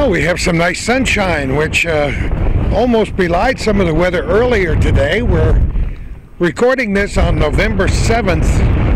Well, we have some nice sunshine, which almost belied some of the weather earlier today. We're recording this on November 7th,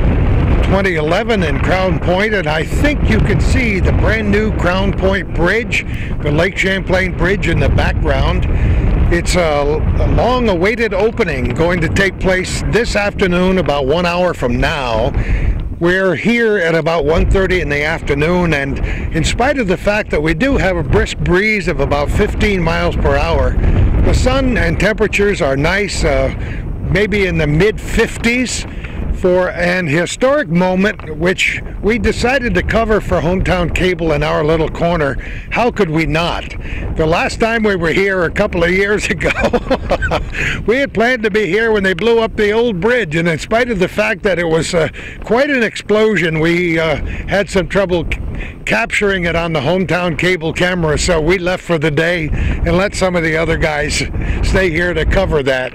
2011 in Crown Point, and I think you can see the brand new Crown Point Bridge, the Lake Champlain Bridge in the background. It's a long-awaited opening going to take place this afternoon, about 1 hour from now. We're here at about 1:30 in the afternoon, and in spite of the fact that we do have a brisk breeze of about 15 miles per hour, the sun and temperatures are nice, maybe in the mid-50s. For an historic moment, which we decided to cover for Hometown Cable in our little corner. How could we not? The last time we were here a couple of years ago, we had planned to be here when they blew up the old bridge, and in spite of the fact that it was quite an explosion, we had some trouble capturing it on the Hometown Cable camera, so we left for the day and let some of the other guys stay here to cover that.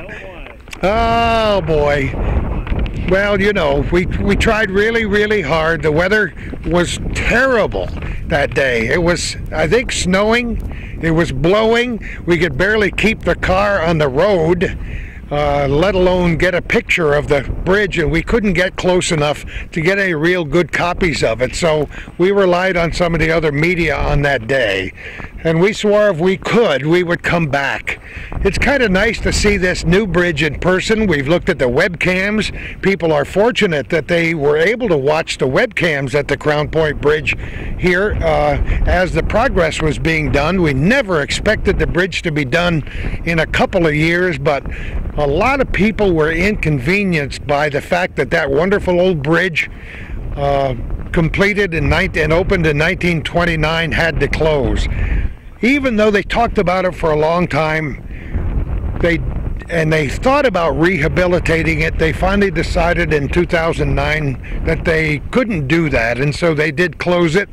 Oh boy. Well, you know, we tried really hard. The weather was terrible that day. It was, I think, snowing. It was blowing. We could barely keep the car on the road, let alone get a picture of the bridge, and we couldn't get close enough to get any real good copies of it. So we relied on some of the other media on that day. And we swore if we could, we would come back. It's kind of nice to see this new bridge in person. We've looked at the webcams. People are fortunate that they were able to watch the webcams at the Crown Point Bridge here as the progress was being done. We never expected the bridge to be done in a couple of years, but a lot of people were inconvenienced by the fact that that wonderful old bridge completed and opened in 1929 had to close. Even though they talked about it for a long time, they thought about rehabilitating it, they finally decided in 2009 that they couldn't do that, and so they did close it.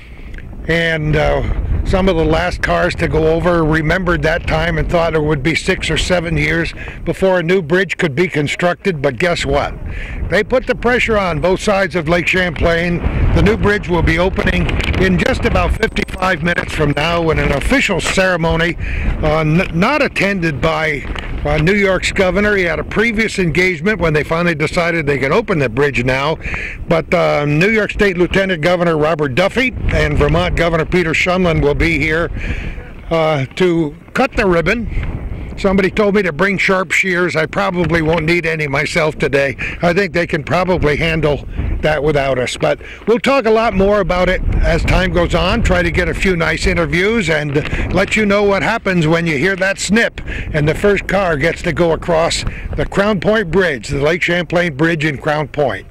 And some of the last cars to go over remembered that time and thought it would be 6 or 7 years before a new bridge could be constructed. But guess what? They put the pressure on both sides of Lake Champlain. The new bridge will be opening in just about 55 minutes from now in an official ceremony, not attended by New York's governor. He had a previous engagement when they finally decided they could open the bridge now. But New York State Lieutenant Governor Robert Duffy and Vermont Governor Peter Shumlin will be here to cut the ribbon. Somebody told me to bring sharp shears. I probably won't need any myself today. I think they can probably handle that without us. But we'll talk a lot more about it as time goes on, try to get a few nice interviews, and let you know what happens when you hear that snip and the first car gets to go across the Crown Point Bridge, the Lake Champlain Bridge in Crown Point.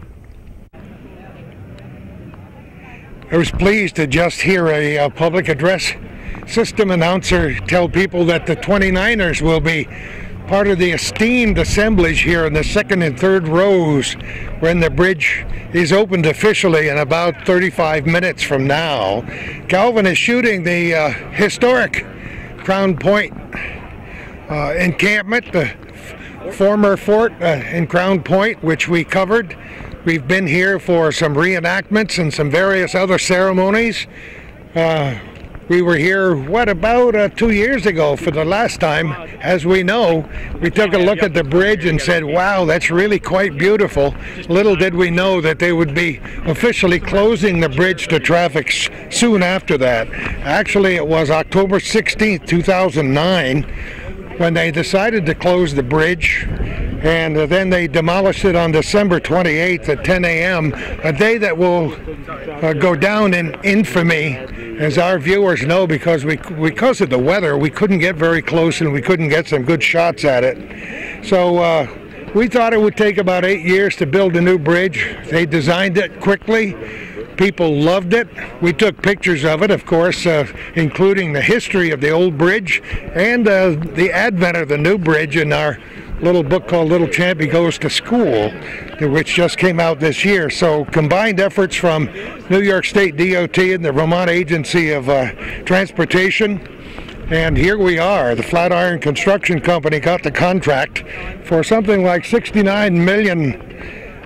I was pleased to just hear a public address system announcer tell people that the 29ers will be part of the esteemed assemblage here in the second and third rows when the bridge is opened officially in about 35 minutes from now. Calvin is shooting the historic Crown Point encampment, the former fort in Crown Point, which we covered. We've been here for some reenactments and some various other ceremonies. We were here, what, about 2 years ago for the last time. As we know, we took a look at the bridge and said, wow, that's really quite beautiful. Little did we know that they would be officially closing the bridge to traffic soon after that. Actually, it was October 16th, 2009, when they decided to close the bridge. And then they demolished it on December 28th at 10 a.m., a day that will go down in infamy, as our viewers know, because of the weather, we couldn't get very close and we couldn't get some good shots at it. So we thought it would take about 8 years to build a new bridge. They designed it quickly. People loved it. We took pictures of it, of course, including the history of the old bridge and the advent of the new bridge in our little book called Little Champy Goes to School, which just came out this year. So combined efforts from New York State DOT and the Vermont Agency of Transportation. And here we are. The Flatiron Construction Company got the contract for something like $69 million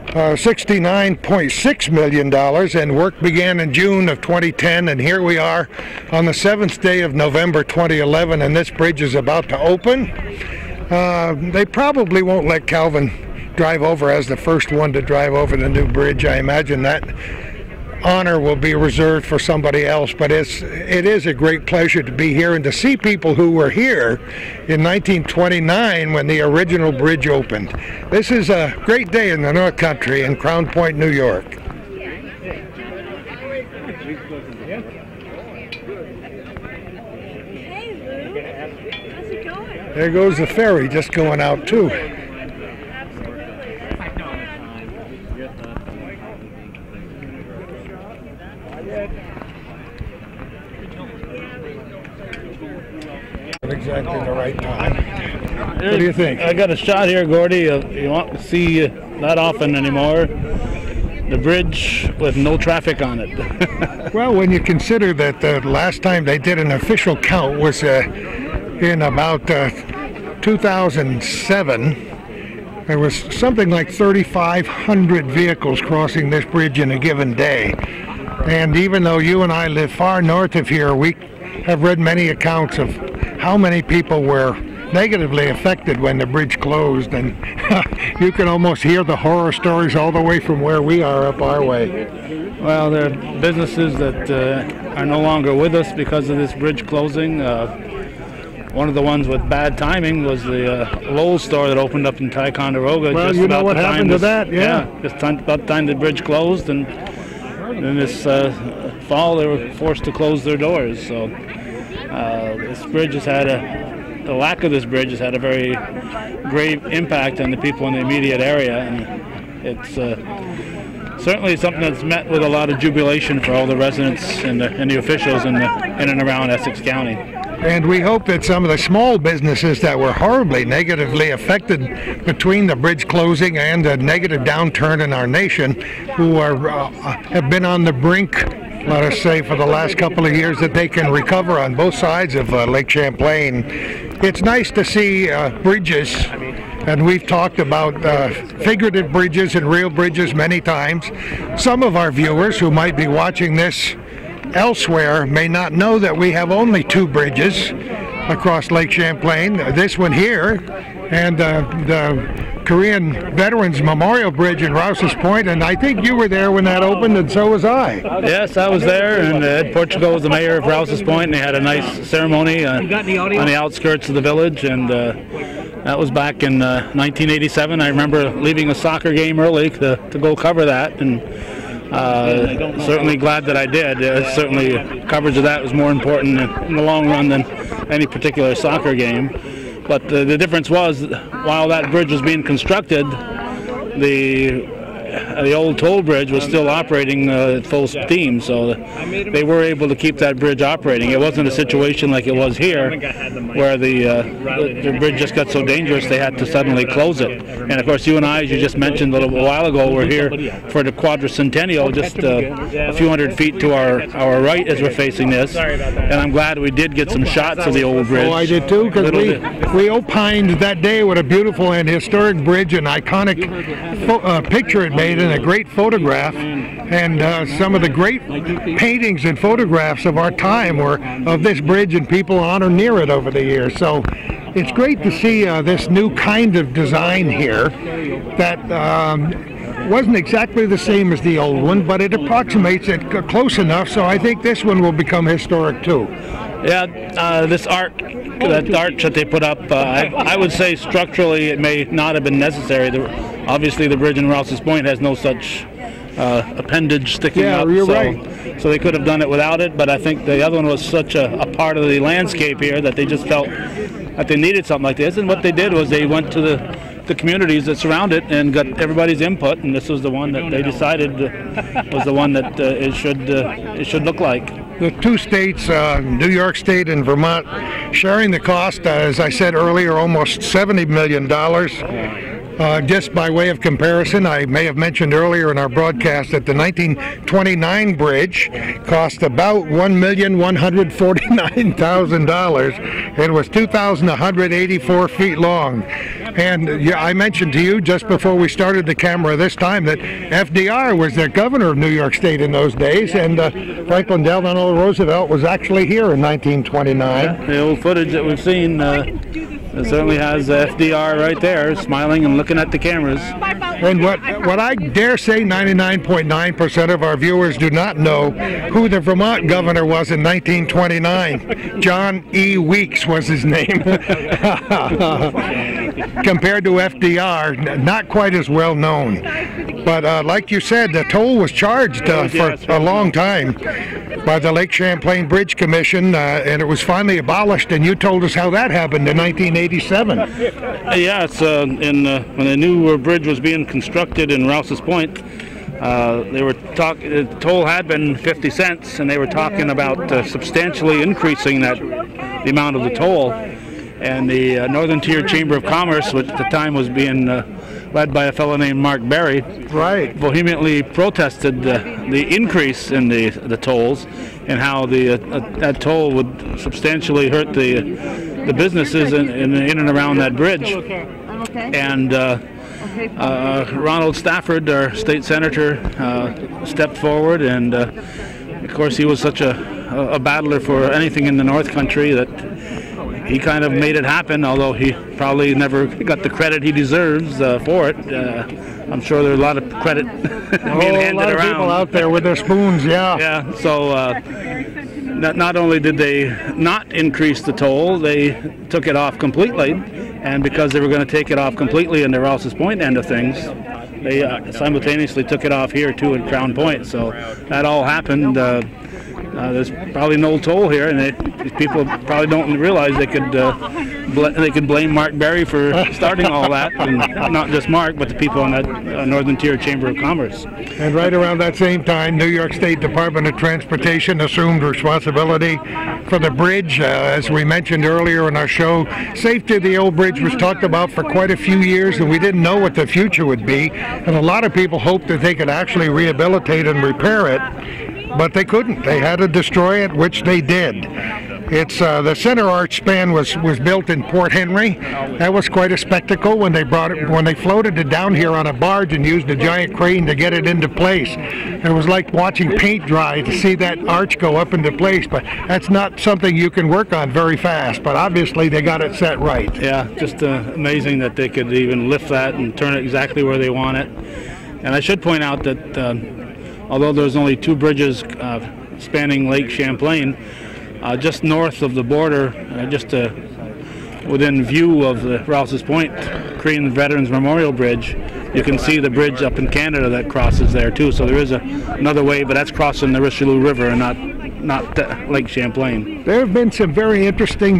$69.6 million, and work began in June of 2010, and here we are on the 7th day of November 2011, and this bridge is about to open. They probably won't let Calvin drive over as the first one to drive over the new bridge. I imagine that honor will be reserved for somebody else, but it is a great pleasure to be here and to see people who were here in 1929 when the original bridge opened. This is a great day in the North Country in Crown Point, New York. There goes the ferry just going out too. Exactly the right time. What do you think? I got a shot here, Gordy. You won't see that often anymore. The bridge with no traffic on it. Well, when you consider that the last time they did an official count was in about 2007, there was something like 3,500 vehicles crossing this bridge in a given day. And even though you and I live far north of here, we have read many accounts of how many people were negatively affected when the bridge closed, and you can almost hear the horror stories all the way from where we are up our way. Well, there are businesses that are no longer with us because of this bridge closing. One of the ones with bad timing was the Lowe's store that opened up in Ticonderoga. Well, just you know what happened to that, yeah. Just about the time the bridge closed, and then this fall they were forced to close their doors. So this bridge has had the lack of this bridge has had a very grave impact on the people in the immediate area, and it's certainly something that's met with a lot of jubilation for all the residents and the officials in and around Essex County. And we hope that some of the small businesses that were horribly negatively affected between the bridge closing and the negative downturn in our nation, who have been on the brink, let us say, for the last couple of years, that they can recover on both sides of Lake Champlain. It's nice to see bridges, and we've talked about figurative bridges and real bridges many times. Some of our viewers who might be watching this elsewhere may not know that we have only two bridges across Lake Champlain. This one here and the Korean Veterans Memorial Bridge in Rouse's Point, and I think you were there when that opened, and so was I. Yes, I was there, and Ed Portugal was the mayor of Rouse's Point, and they had a nice ceremony on the outskirts of the village, and that was back in 1987. I remember leaving a soccer game early to go cover that, and certainly glad that I did. Certainly coverage of that was more important in the long run than any particular soccer game. But the difference was, while that bridge was being constructed, the old toll bridge was still operating at full steam, so they were able to keep that bridge operating. It wasn't a situation like it was here, where the bridge just got so dangerous they had to suddenly close it. And of course, you and I, as you just mentioned a little while ago, were here for the quadricentennial, just a few hundred feet to our right as we're facing this. And I'm glad we did get some shots of the old bridge. Oh, I did too, because we opined that day what a beautiful and historic bridge, an iconic picture it made, and a great photograph, and some of the great paintings and photographs of our time were of this bridge and people on or near it over the years. So it's great to see this new kind of design here that wasn't exactly the same as the old one, but it approximates it close enough, so I think this one will become historic too. Yeah, this arch that they put up, I would say structurally it may not have been necessary. Obviously the bridge in Rouse's Point has no such appendage sticking up, you're right. So they could have done it without it, but I think the other one was such a part of the landscape here that they just felt that they needed something like this, and what they did was they went to the communities that surround it and got everybody's input, and this was the one that they decided was the one that it should look like. The two states, New York State and Vermont, sharing the cost, as I said earlier, almost $70 million. Just by way of comparison, I may have mentioned earlier in our broadcast that the 1929 bridge cost about $1,149,000. It was 2,184 feet long. And I mentioned to you just before we started the camera this time that FDR was the governor of New York State in those days, and Franklin Delano Roosevelt was actually here in 1929. Yeah, the old footage that we've seen it certainly has FDR right there, smiling and looking at the cameras. And what I dare say 99.9% of our viewers do not know who the Vermont governor was in 1929. John E. Weeks was his name. Compared to FDR, not quite as well known. But like you said, the toll was charged for a long time by the Lake Champlain Bridge Commission, and it was finally abolished, and you told us how that happened in 1987. Yeah, it's when the new bridge was being constructed in Rouse's Point, they were the toll had been 50 cents, and they were talking about substantially increasing the amount of the toll. And the Northern Tier Chamber of Commerce, which at the time was being led by a fellow named Mark Berry, right, vehemently protested the increase in the tolls, and how that toll would substantially hurt the businesses in and around that bridge. And Ronald Stafford, our state senator, stepped forward, and of course he was such a battler for anything in the North Country that he kind of made it happen, although he probably never got the credit he deserves for it. I'm sure there's a lot of credit being handed around. A lot of people out there with their spoons, yeah. Yeah, so not only did they not increase the toll, they took it off completely, and because they were going to take it off completely in the Rouse's Point end of things, they simultaneously took it off here too at Crown Point. So that all happened. There's probably no toll here, and these people probably don't realize they could blame Mark Berry for starting all that, and not just Mark, but the people on that Northern Tier Chamber of Commerce. And right around that same time, New York State Department of Transportation assumed responsibility for the bridge. As we mentioned earlier in our show, safety of the old bridge was talked about for quite a few years, and we didn't know what the future would be. And a lot of people hoped that they could actually rehabilitate and repair it, but they couldn't. They had to destroy it, which they did. It's the center arch span was built in Port Henry. That was quite a spectacle when they floated it down here on a barge and used a giant crane to get it into place. It was like watching paint dry to see that arch go up into place, but that's not something you can work on very fast, but obviously they got it set right. Yeah, just amazing that they could even lift that and turn it exactly where they want it. And I should point out that although there's only two bridges spanning Lake Champlain, just north of the border, within view of the Rouse's Point Korean Veterans Memorial Bridge, you can see the bridge up in Canada that crosses there too. So there is another way, but that's crossing the Richelieu River and not Lake Champlain. There have been some very interesting,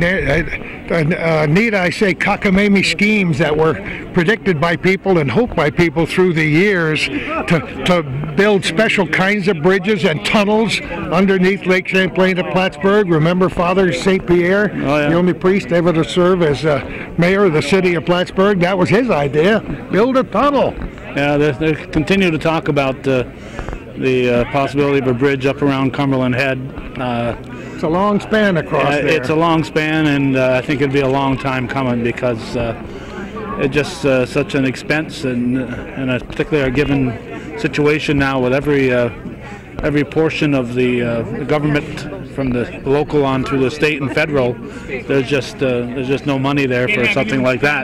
need I say, cockamamie schemes that were predicted by people and hoped by people through the years to build special kinds of bridges and tunnels underneath Lake Champlain at Plattsburgh. Remember Father St. Pierre, the only priest ever to serve as mayor of the city of Plattsburgh? That was his idea, build a tunnel. Yeah, they continue to talk about the possibility of a bridge up around Cumberland Head. It's a long span across there. It's a long span, and I think it'd be a long time coming because it's just such an expense, and particularly our given situation now with every portion of the government, from the local on through the state and federal, there's just no money there for something like that.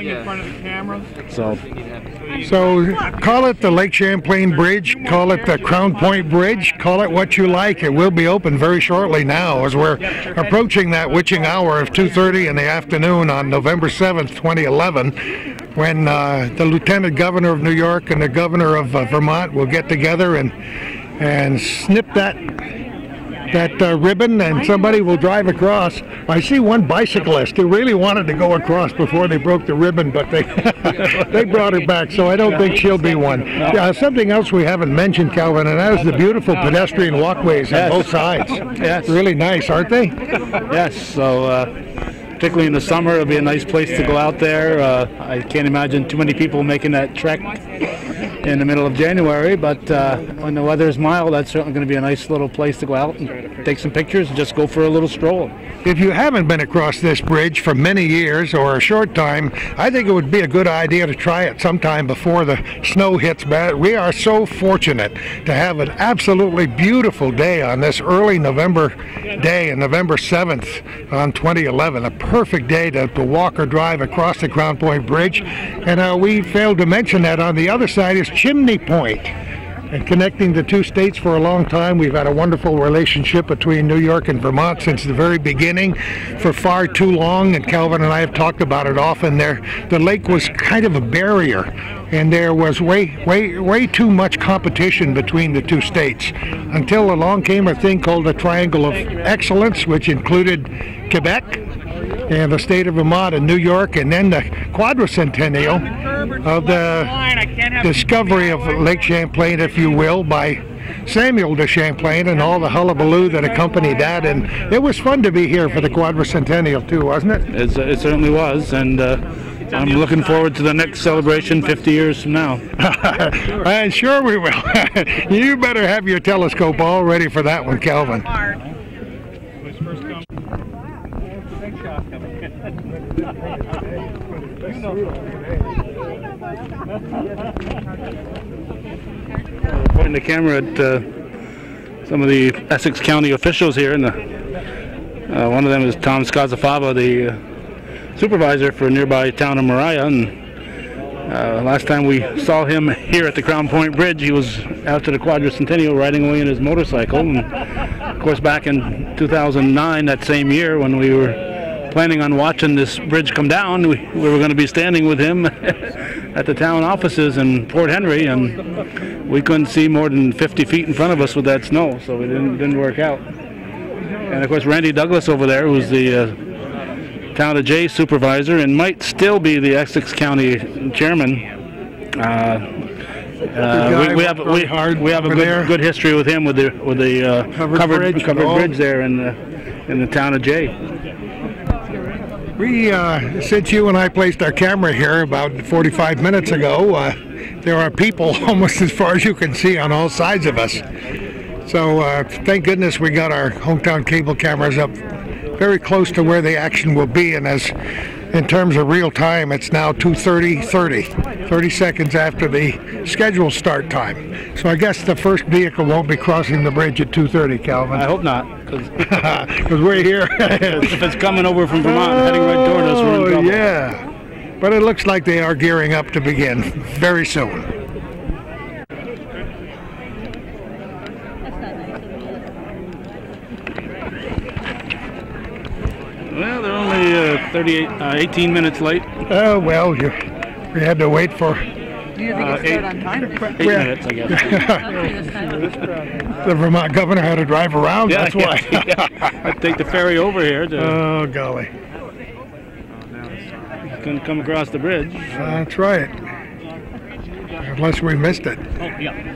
So call it the Lake Champlain Bridge, call it the Crown Point Bridge, call it what you like. It will be open very shortly now as we're approaching that witching hour of 2:30 in the afternoon on November 7th, 2011, when the Lieutenant Governor of New York and the Governor of Vermont will get together and snip that ribbon, and somebody will drive across. I see one bicyclist who really wanted to go across before they broke the ribbon, but they they brought her back, so I don't think she'll be one. Something else we haven't mentioned, Calvin, and that is the beautiful pedestrian walkways on both sides. Yes. Really nice, aren't they? Yes. So particularly in the summer. It'll be a nice place to go out there. I can't imagine too many people making that trek in the middle of January, but when the weather is mild, that's certainly going to be a nice little place to go out and take some pictures and just go for a little stroll. If you haven't been across this bridge for many years or a short time, I think it would be a good idea to try it sometime before the snow hits bad. We are so fortunate to have an absolutely beautiful day on this early November day, on November 7th on 2011. A perfect day to walk or drive across the Crown Point Bridge. And we failed to mention that on the other side is Chimney Point. And connecting the two states for a long time, we've had a wonderful relationship between New York and Vermont since the very beginning, for far too long, and Calvin and I have talked about it often. The lake was kind of a barrier, and there was way too much competition between the two states, until along came a thing called the Triangle of Excellence, which included Quebec and the state of Vermont and New York, and then the quadricentennial of the discovery of Lake Champlain, if you will, by Samuel de Champlain, and all the hullabaloo that accompanied that. And it was fun to be here for the quadricentennial too, wasn't it? It certainly was, and I'm looking forward to the next celebration 50 years from now. And sure we will. You better have your telescope all ready for that one, Calvin. Pointing the camera at some of the Essex County officials here, and one of them is Tom Scazafava, the supervisor for nearby town of Mariah. And last time we saw him here at the Crown Point Bridge, he was out to the quadricentennial riding away in his motorcycle. And of course, back in 2009, that same year, when we were planning on watching this bridge come down, we were going to be standing with him at the town offices in Port Henry, and we couldn't see more than 50 feet in front of us with that snow, so it didn't work out. And of course, Randy Douglas over there, who's the Town of Jay supervisor and might still be the Essex County chairman. We have a good history with him with the covered bridge there in the Town of Jay. Since you and I placed our camera here about 45 minutes ago, there are people almost as far as you can see on all sides of us. So thank goodness we got our hometown cable cameras up very close to where the action will be. And as in terms of real time, it's now 30 seconds after the scheduled start time. So I guess the first vehicle won't be crossing the bridge at 2:30, Calvin. I hope not, because we're here. If it's coming over from Vermont and heading right toward us, we're in trouble. Yeah, but it looks like they are gearing up to begin very soon. Well, they're only 18 minutes late. Oh, well, we had to wait for... Do you think it's on time? 8 minutes, I guess. The Vermont governor had to drive around, that's why. I'd take the ferry over here. Oh, golly. Couldn't come across the bridge. That's right. Unless we missed it. Oh, yeah.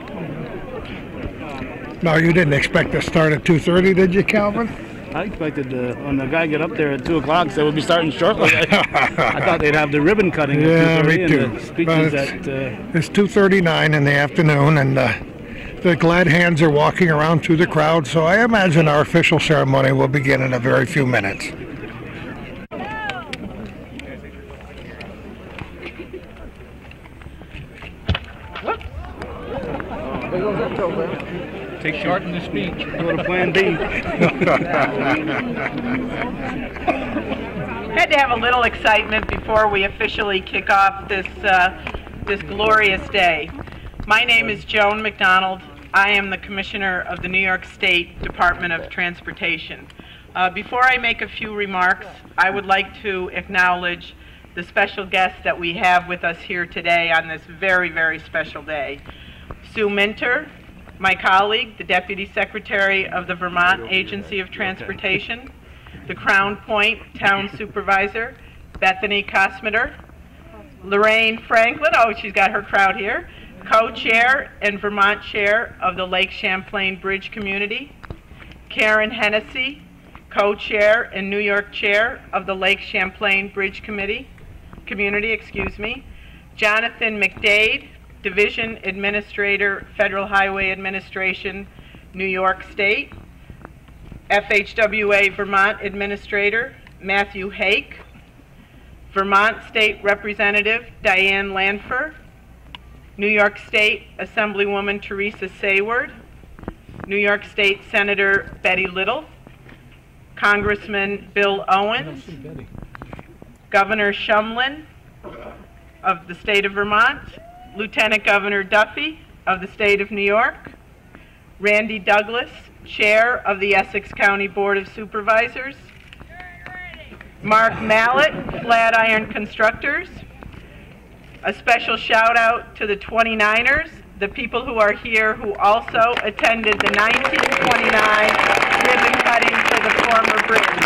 No, you didn't expect to start at 2:30, did you, Calvin? I expected when the guy get up there at 2 o'clock, so we'll be starting shortly. I thought they'd have the ribbon cutting at 2:30 me too. And the speeches it's 2:39 in the afternoon, and the glad hands are walking around through the crowd, so I imagine our official ceremony will begin in a very few minutes. Take short in the speech. Go to Plan B. Had to have a little excitement before we officially kick off this glorious day. My name is Joan McDonald. I am the Commissioner of the New York State Department of Transportation. Before I make a few remarks, I would like to acknowledge the special guests that we have with us here today on this very, very special day. Sue Minter, my colleague, the Deputy Secretary of the Vermont Agency of Transportation, the Crown Point Town Supervisor, Bethany Kosmeter, Lorraine Franklin, oh, she's got her crowd here, Co-Chair and Vermont Chair of the Lake Champlain Bridge Community, Karen Hennessy, co-chair and New York chair of the Lake Champlain Bridge Community, Jonathan McDade, Division Administrator, Federal Highway Administration, New York State, FHWA Vermont Administrator, Matthew Hake, Vermont State Representative, Diane Lanfer, New York State Assemblywoman Teresa Sayward, New York State Senator Betty Little, Congressman Bill Owens, Governor Shumlin of the state of Vermont, Lieutenant Governor Duffy of the state of New York, Randy Douglas, Chair of the Essex County Board of Supervisors, Mark Mallett, Flatiron Constructors. A special shout out to the 29ers, the people who are here who also attended the 1929 ribbon cutting for the former bridge.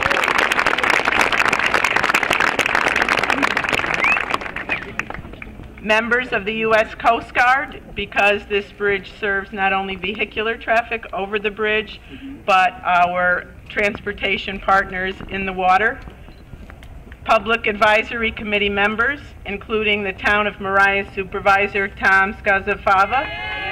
Members of the U.S. Coast Guard, because this bridge serves not only vehicular traffic over the bridge, but our transportation partners in the water. Public Advisory Committee members, including the Town of Mariah Supervisor Tom Scazafava,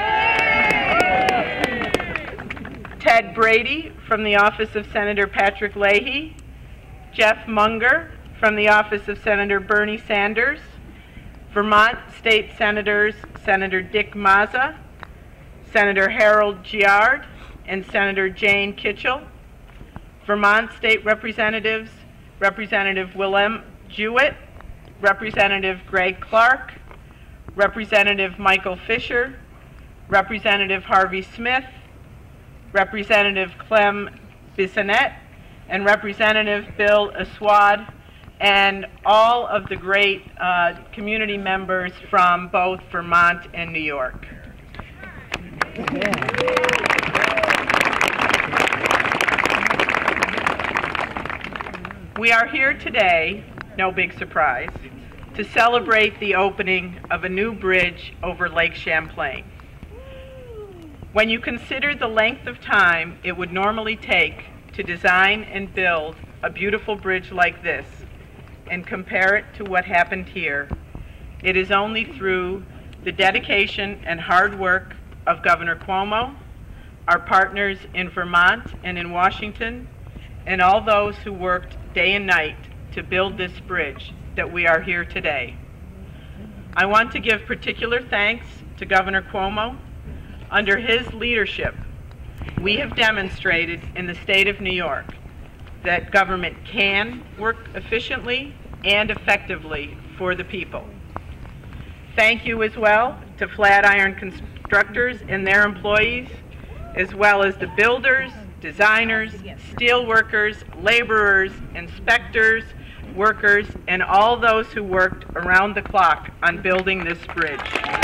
Ted Brady from the Office of Senator Patrick Leahy, Jeff Munger from the Office of Senator Bernie Sanders, Vermont State Senators Senator Dick Mazza, Senator Harold Giard, and Senator Jane Kitchell, Vermont State Representatives Representative Willem Jewett, Representative Greg Clark, Representative Michael Fisher, Representative Harvey Smith, Representative Clem Bissonnette, and Representative Bill Aswad, and all of the great community members from both Vermont and New York. We are here today, no big surprise, to celebrate the opening of a new bridge over Lake Champlain. When you consider the length of time it would normally take to design and build a beautiful bridge like this, and compare it to what happened here, it is only through the dedication and hard work of Governor Cuomo, our partners in Vermont and in Washington, and all those who worked day and night to build this bridge that we are here today. I want to give particular thanks to Governor Cuomo. Under his leadership, we have demonstrated in the state of New York that government can work efficiently and effectively for the people. Thank you as well to Flatiron Constructors and their employees, as well as the builders, designers, steel workers, laborers, inspectors, workers, and all those who worked around the clock on building this bridge.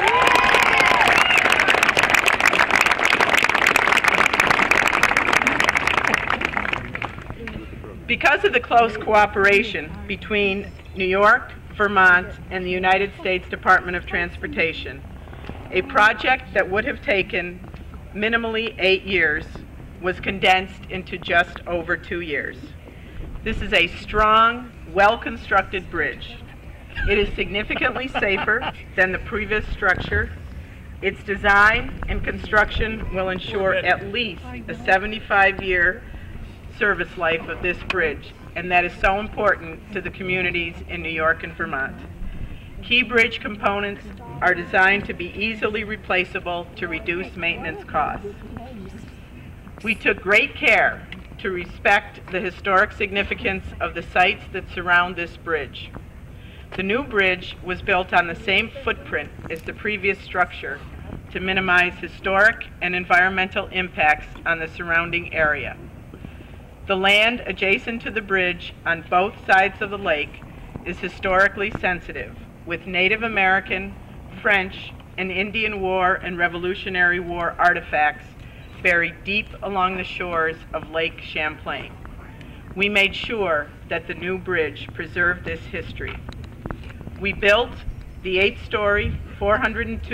Because of the close cooperation between New York, Vermont, and the United States Department of Transportation, a project that would have taken minimally 8 years was condensed into just over 2 years. This is a strong, well-constructed bridge. It is significantly safer than the previous structure. Its design and construction will ensure at least a 75-year service life of this bridge, and that is so important to the communities in New York and Vermont. Key bridge components are designed to be easily replaceable to reduce maintenance costs. We took great care to respect the historic significance of the sites that surround this bridge. The new bridge was built on the same footprint as the previous structure to minimize historic and environmental impacts on the surrounding area. The land adjacent to the bridge on both sides of the lake is historically sensitive, with Native American, French, and Indian War and Revolutionary War artifacts buried deep along the shores of Lake Champlain. We made sure that the new bridge preserved this history. We built the 8-story,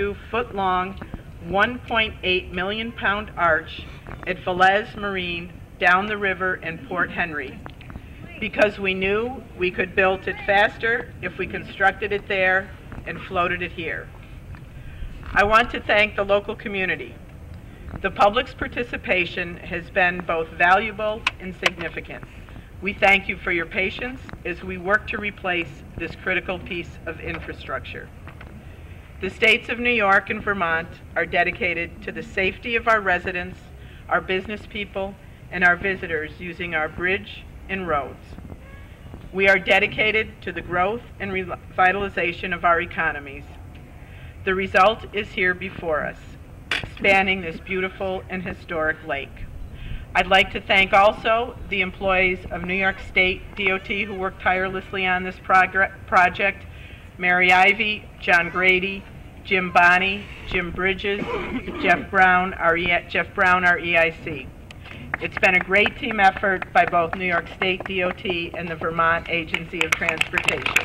402-foot-long, 1.8 million-pound arch at Velez Marine down the river in Port Henry, because we knew we could build it faster if we constructed it there and floated it here. I want to thank the local community. The public's participation has been both valuable and significant. We thank you for your patience as we work to replace this critical piece of infrastructure. The states of New York and Vermont are dedicated to the safety of our residents, our business people, and our visitors using our bridge and roads. We are dedicated to the growth and revitalization of our economies. The result is here before us, spanning this beautiful and historic lake. I'd like to thank also the employees of New York State DOT who worked tirelessly on this project, Mary Ivy, John Grady, Jim Bonney, Jim Bridges, Jeff Brown, our EIC. It's been a great team effort by both New York State DOT and the Vermont Agency of Transportation.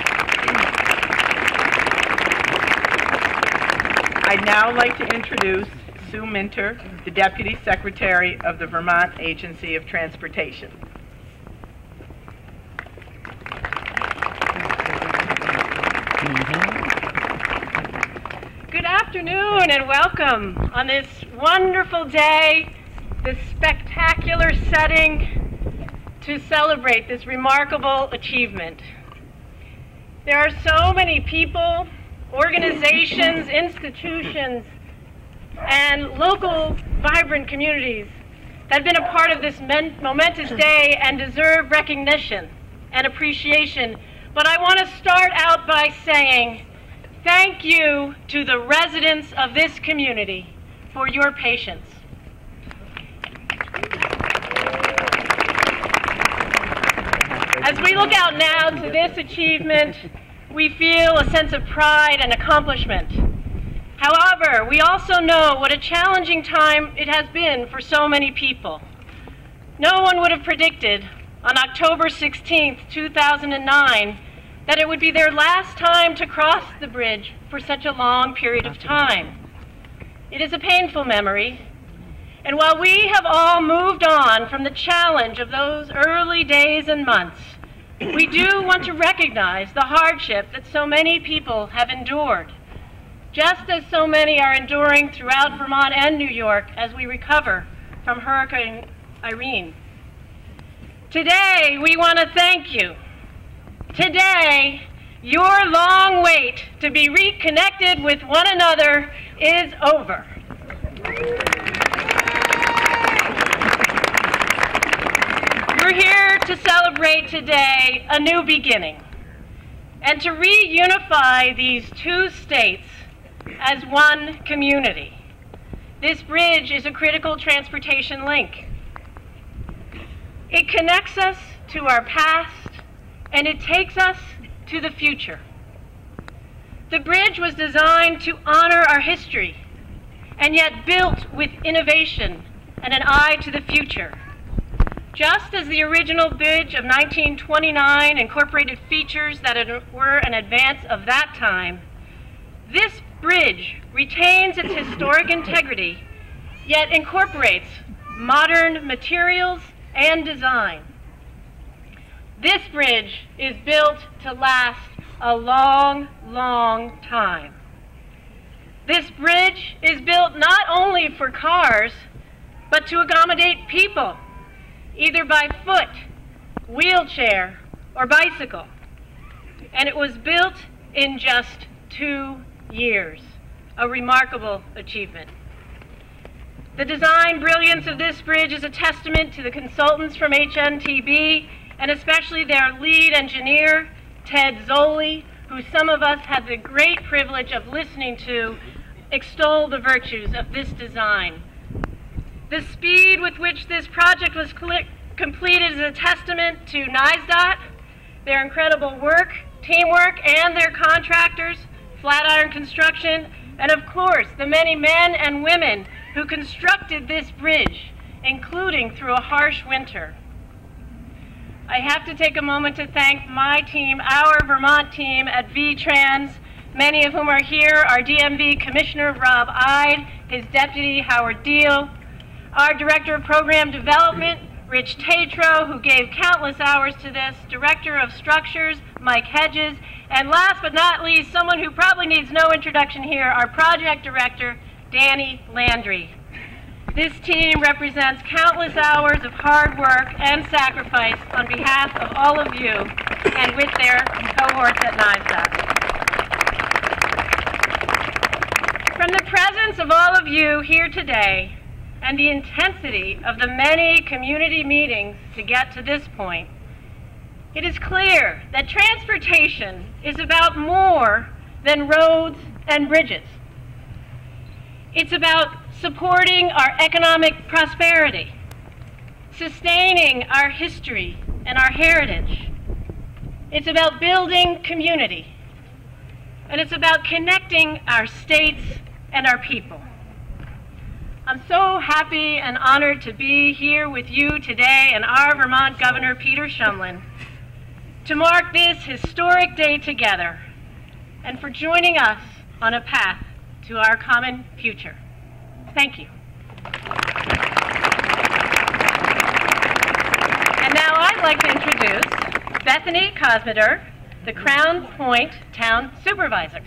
I'd now like to introduce Sue Minter, the Deputy Secretary of the Vermont Agency of Transportation. Good afternoon and welcome on this wonderful day, this spectacular setting to celebrate this remarkable achievement. There are so many people, organizations, institutions, and local vibrant communities that have been a part of this momentous day and deserve recognition and appreciation. But I want to start out by saying thank you to the residents of this community for your patience. As we look out now to this achievement, we feel a sense of pride and accomplishment. However, we also know what a challenging time it has been for so many people. No one would have predicted on October 16th, 2009, that it would be their last time to cross the bridge for such a long period of time. It is a painful memory, and while we have all moved on from the challenge of those early days and months, we do want to recognize the hardship that so many people have endured, just as so many are enduring throughout Vermont and New York as we recover from Hurricane Irene. Today, we want to thank you. Today, your long wait to be reconnected with one another is over. You're here to celebrate today a new beginning and to reunify these two states as one community. This bridge is a critical transportation link. It connects us to our past and it takes us to the future. The bridge was designed to honor our history and yet built with innovation and an eye to the future. Just as the original bridge of 1929 incorporated features that were an advance of that time, this bridge retains its historic integrity, yet incorporates modern materials and design. This bridge is built to last a long, long time. This bridge is built not only for cars, but to accommodate people, either by foot, wheelchair, or bicycle. And it was built in just 2 years, a remarkable achievement. The design brilliance of this bridge is a testament to the consultants from HNTB, and especially their lead engineer, Ted Zoli, who some of us had the great privilege of listening to extol the virtues of this design. The speed with which this project was completed is a testament to NYSDOT, their incredible work, teamwork, and their contractors, Flatiron Construction, and of course, the many men and women who constructed this bridge, including through a harsh winter. I have to take a moment to thank my team, our Vermont team at VTrans, many of whom are here, our DMV Commissioner Rob Ide, his deputy Howard Deal, our Director of Program Development, Rich Tatro, who gave countless hours to this, Director of Structures, Mike Hedges, and last but not least, someone who probably needs no introduction here, our Project Director, Danny Landry. This team represents countless hours of hard work and sacrifice on behalf of all of you and with their cohorts at NISA. From the presence of all of you here today, and the intensity of the many community meetings to get to this point, it is clear that transportation is about more than roads and bridges. It's about supporting our economic prosperity, sustaining our history and our heritage. It's about building community, and it's about connecting our states and our people. I'm so happy and honored to be here with you today and our Vermont Governor, Peter Shumlin, to mark this historic day together and for joining us on a path to our common future. Thank you. And now I'd like to introduce Bethany Cosmeter, the Crown Point Town Supervisor.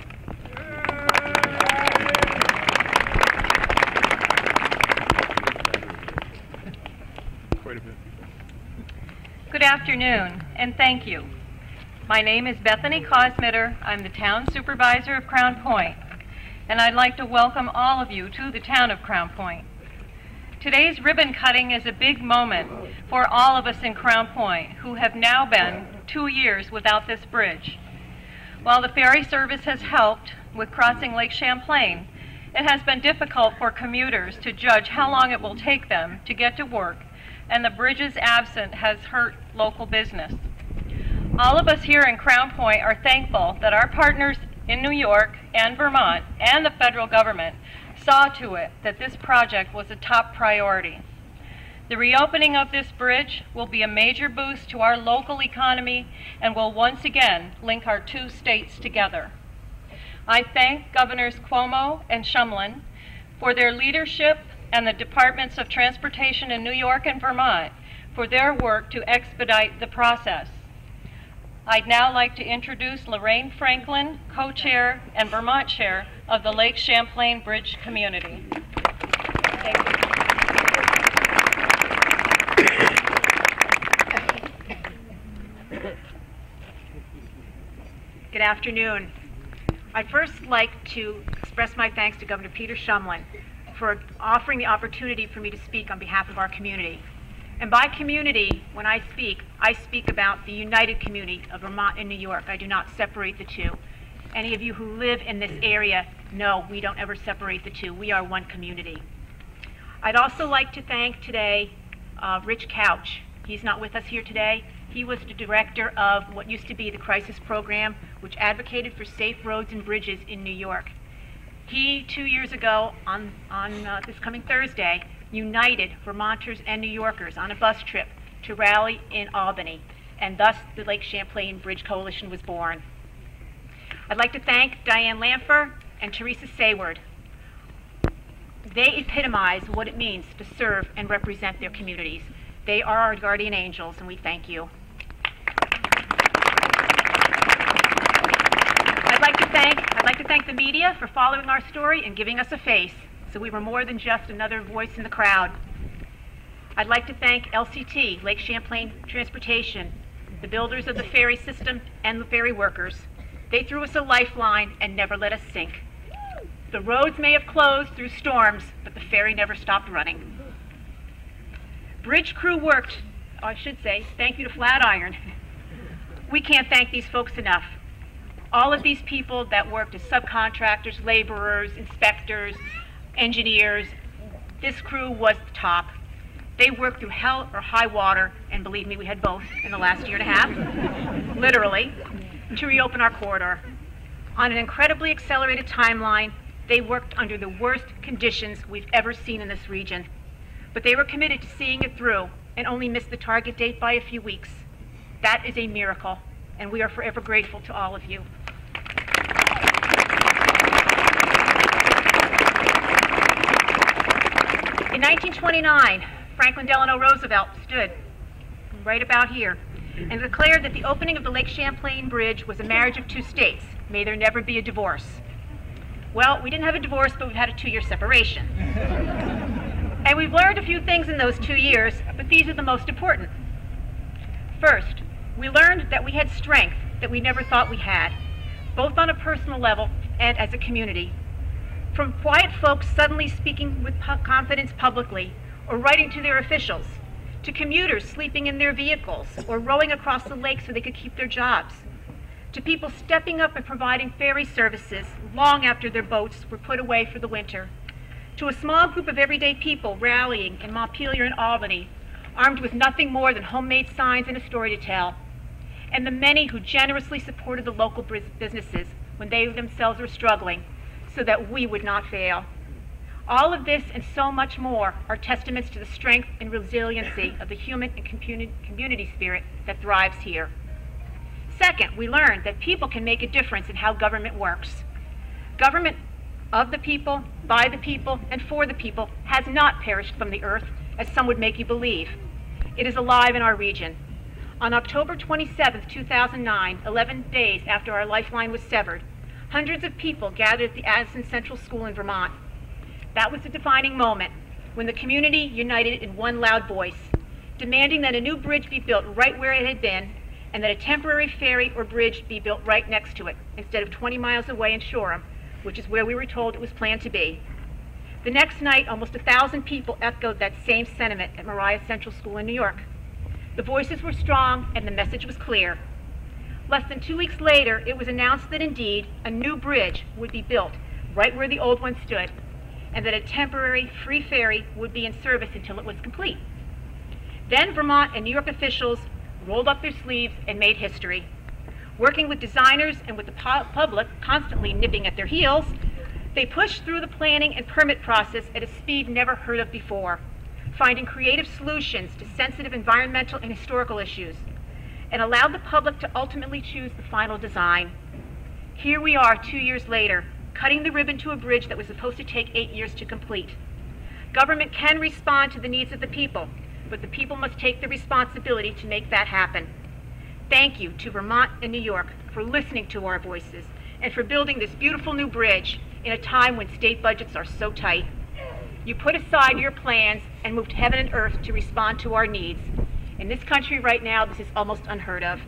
Good afternoon, and thank you. My name is Bethany Cosmeter. I'm the Town Supervisor of Crown Point, and I'd like to welcome all of you to the town of Crown Point. Today's ribbon cutting is a big moment for all of us in Crown Point who have now been 2 years without this bridge. While the ferry service has helped with crossing Lake Champlain, it has been difficult for commuters to judge how long it will take them to get to work, and the bridge's absence has hurt local business. All of us here in Crown Point are thankful that our partners in New York and Vermont and the federal government saw to it that this project was a top priority. The reopening of this bridge will be a major boost to our local economy and will once again link our two states together. I thank Governors Cuomo and Shumlin for their leadership and the Departments of Transportation in New York and Vermont for their work to expedite the process. I'd now like to introduce Lorraine Franklin, co-chair and Vermont chair of the Lake Champlain Bridge community. Thank you. Good afternoon. I'd first like to express my thanks to Governor Peter Shumlin for offering the opportunity for me to speak on behalf of our community. And by community, when I speak about the united community of Vermont and New York. I do not separate the two. Any of you who live in this area know we don't ever separate the two. We are one community. I'd also like to thank today Rich Couch. He's not with us here today. He was the director of what used to be the crisis program, which advocated for safe roads and bridges in New York. He, 2 years ago, on this coming Thursday, united Vermonters and New Yorkers on a bus trip to rally in Albany, and thus the Lake Champlain Bridge Coalition was born. I'd like to thank Diane Lamfer and Teresa Sayward. They epitomize what it means to serve and represent their communities. They are our guardian angels, and we thank you. I'd like to thank the media for following our story and giving us a face, so we were more than just another voice in the crowd. I'd like to thank LCT, Lake Champlain Transportation, the builders of the ferry system and the ferry workers. They threw us a lifeline and never let us sink. The roads may have closed through storms, but the ferry never stopped running. Bridge crew worked, I should say, thank you to Flatiron. We can't thank these folks enough. All of these people that worked as subcontractors, laborers, inspectors, engineers, this crew was the top. They worked through hell or high water, and believe me, we had both in the last year and a half, literally, to reopen our corridor. On an incredibly accelerated timeline, they worked under the worst conditions we've ever seen in this region. But they were committed to seeing it through and only missed the target date by a few weeks. That is a miracle, and we are forever grateful to all of you. In 1929, Franklin Delano Roosevelt stood right about here and declared that the opening of the Lake Champlain Bridge was a marriage of two states. May there never be a divorce. Well, we didn't have a divorce, but we've had a 2-year separation. And we've learned a few things in those 2 years, but these are the most important. First, we learned that we had strength that we never thought we had, both on a personal level and as a community. From quiet folks suddenly speaking with confidence publicly or writing to their officials, to commuters sleeping in their vehicles or rowing across the lake so they could keep their jobs, to people stepping up and providing ferry services long after their boats were put away for the winter, to a small group of everyday people rallying in Montpelier and Albany, armed with nothing more than homemade signs and a story to tell, and the many who generously supported the local businesses when they themselves were struggling so that we would not fail. All of this and so much more are testaments to the strength and resiliency of the human and community spirit that thrives here. Second, we learned that people can make a difference in how government works. Government of the people, by the people, and for the people has not perished from the earth, as some would make you believe. It is alive in our region. On October 27, 2009, 11 days after our lifeline was severed, hundreds of people gathered at the Addison Central School in Vermont. That was a defining moment when the community united in one loud voice, demanding that a new bridge be built right where it had been, and that a temporary ferry or bridge be built right next to it, instead of 20 miles away in Shoreham, which is where we were told it was planned to be. The next night, almost 1,000 people echoed that same sentiment at Moriah Central School in New York. The voices were strong and the message was clear. Less than 2 weeks later, it was announced that indeed a new bridge would be built right where the old one stood, and that a temporary free ferry would be in service until it was complete. Then Vermont and New York officials rolled up their sleeves and made history. Working with designers and with the public constantly nipping at their heels, they pushed through the planning and permit process at a speed never heard of before, finding creative solutions to sensitive environmental and historical issues, and allowed the public to ultimately choose the final design. Here we are 2 years later, cutting the ribbon to a bridge that was supposed to take 8 years to complete. Government can respond to the needs of the people, but the people must take the responsibility to make that happen. Thank you to Vermont and New York for listening to our voices and for building this beautiful new bridge in a time when state budgets are so tight. You put aside your plans and moved heaven and earth to respond to our needs. In this country right now, this is almost unheard of.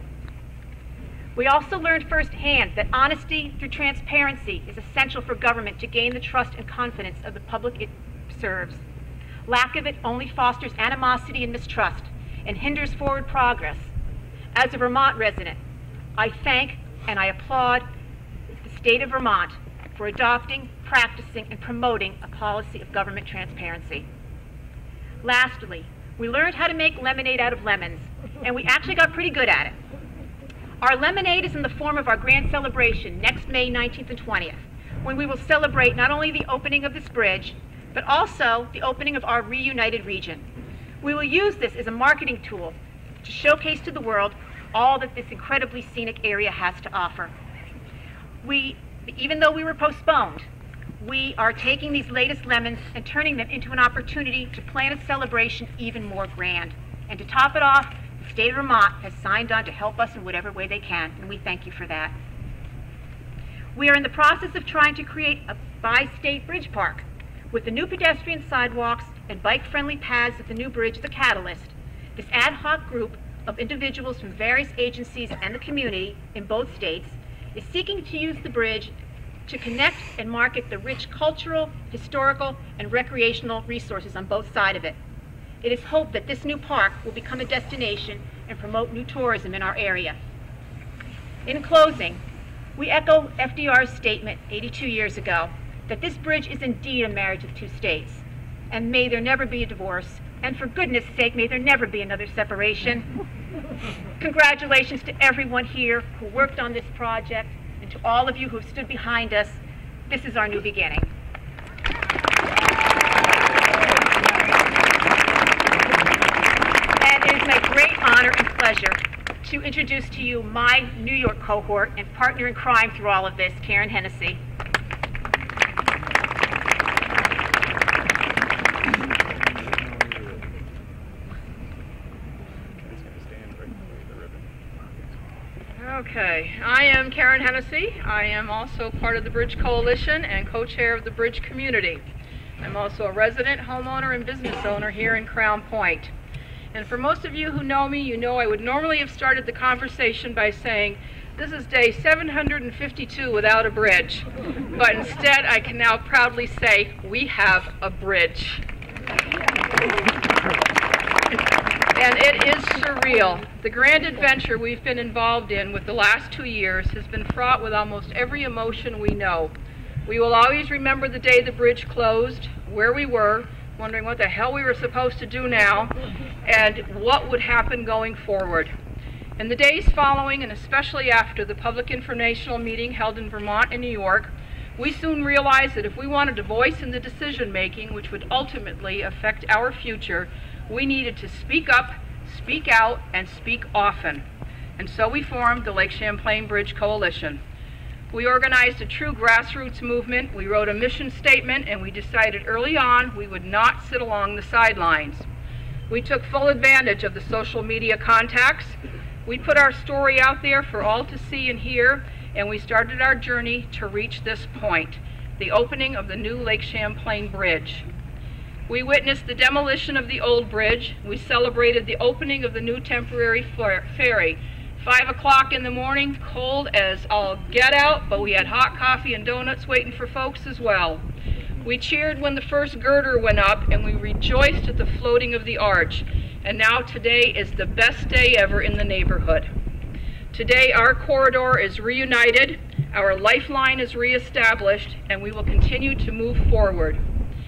We also learned firsthand that honesty through transparency is essential for government to gain the trust and confidence of the public it serves. Lack of it only fosters animosity and mistrust and hinders forward progress. As a Vermont resident, I thank and I applaud the state of Vermont for adopting, practicing, and promoting a policy of government transparency. Lastly, we learned how to make lemonade out of lemons, and we actually got pretty good at it. Our lemonade is in the form of our grand celebration next May 19th and 20th, when we will celebrate not only the opening of this bridge, but also the opening of our reunited region. We will use this as a marketing tool to showcase to the world all that this incredibly scenic area has to offer. Even though we were postponed, we are taking these latest lemons and turning them into an opportunity to plan a celebration even more grand. And to top it off, the state of Vermont has signed on to help us in whatever way they can, and we thank you for that. We are in the process of trying to create a bi-state bridge park with the new pedestrian sidewalks and bike-friendly paths of the new bridge as a catalyst. This ad hoc group of individuals from various agencies and the community in both states is seeking to use the bridge to connect and market the rich cultural, historical, and recreational resources on both sides of it. It is hoped that this new park will become a destination and promote new tourism in our area. In closing, we echo FDR's statement 82 years ago that this bridge is indeed a marriage of two states, and may there never be a divorce, and for goodness sake, may there never be another separation. Congratulations to everyone here who worked on this project, and to all of you who have stood behind us. This is our new beginning. And it is my great honor and pleasure to introduce to you my New York cohort and partner in crime through all of this, Karen Hennessy. Okay, I am Karen Hennessy. I am also part of the Bridge Coalition and co-chair of the Bridge community. I'm also a resident, homeowner, and business owner here in Crown Point. And for most of you who know me, you know I would normally have started the conversation by saying, this is day 752 without a bridge. But instead, I can now proudly say, we have a bridge. And it is surreal. The grand adventure we've been involved in with the last 2 years has been fraught with almost every emotion we know. We will always remember the day the bridge closed, where we were, wondering what the hell we were supposed to do now, and what would happen going forward. In the days following, and especially after the public informational meeting held in Vermont and New York, we soon realized that if we wanted a voice in the decision-making, which would ultimately affect our future, we needed to speak up, speak out, and speak often. And so we formed the Lake Champlain Bridge Coalition. We organized a true grassroots movement, we wrote a mission statement, and we decided early on we would not sit along the sidelines. We took full advantage of the social media contacts. We put our story out there for all to see and hear, and we started our journey to reach this point, the opening of the new Lake Champlain Bridge. We witnessed the demolition of the old bridge. We celebrated the opening of the new temporary ferry. 5 o'clock in the morning, cold as all get out, but we had hot coffee and donuts waiting for folks as well. We cheered when the first girder went up, and we rejoiced at the floating of the arch. And now today is the best day ever in the neighborhood. Today our corridor is reunited, our lifeline is reestablished, and we will continue to move forward.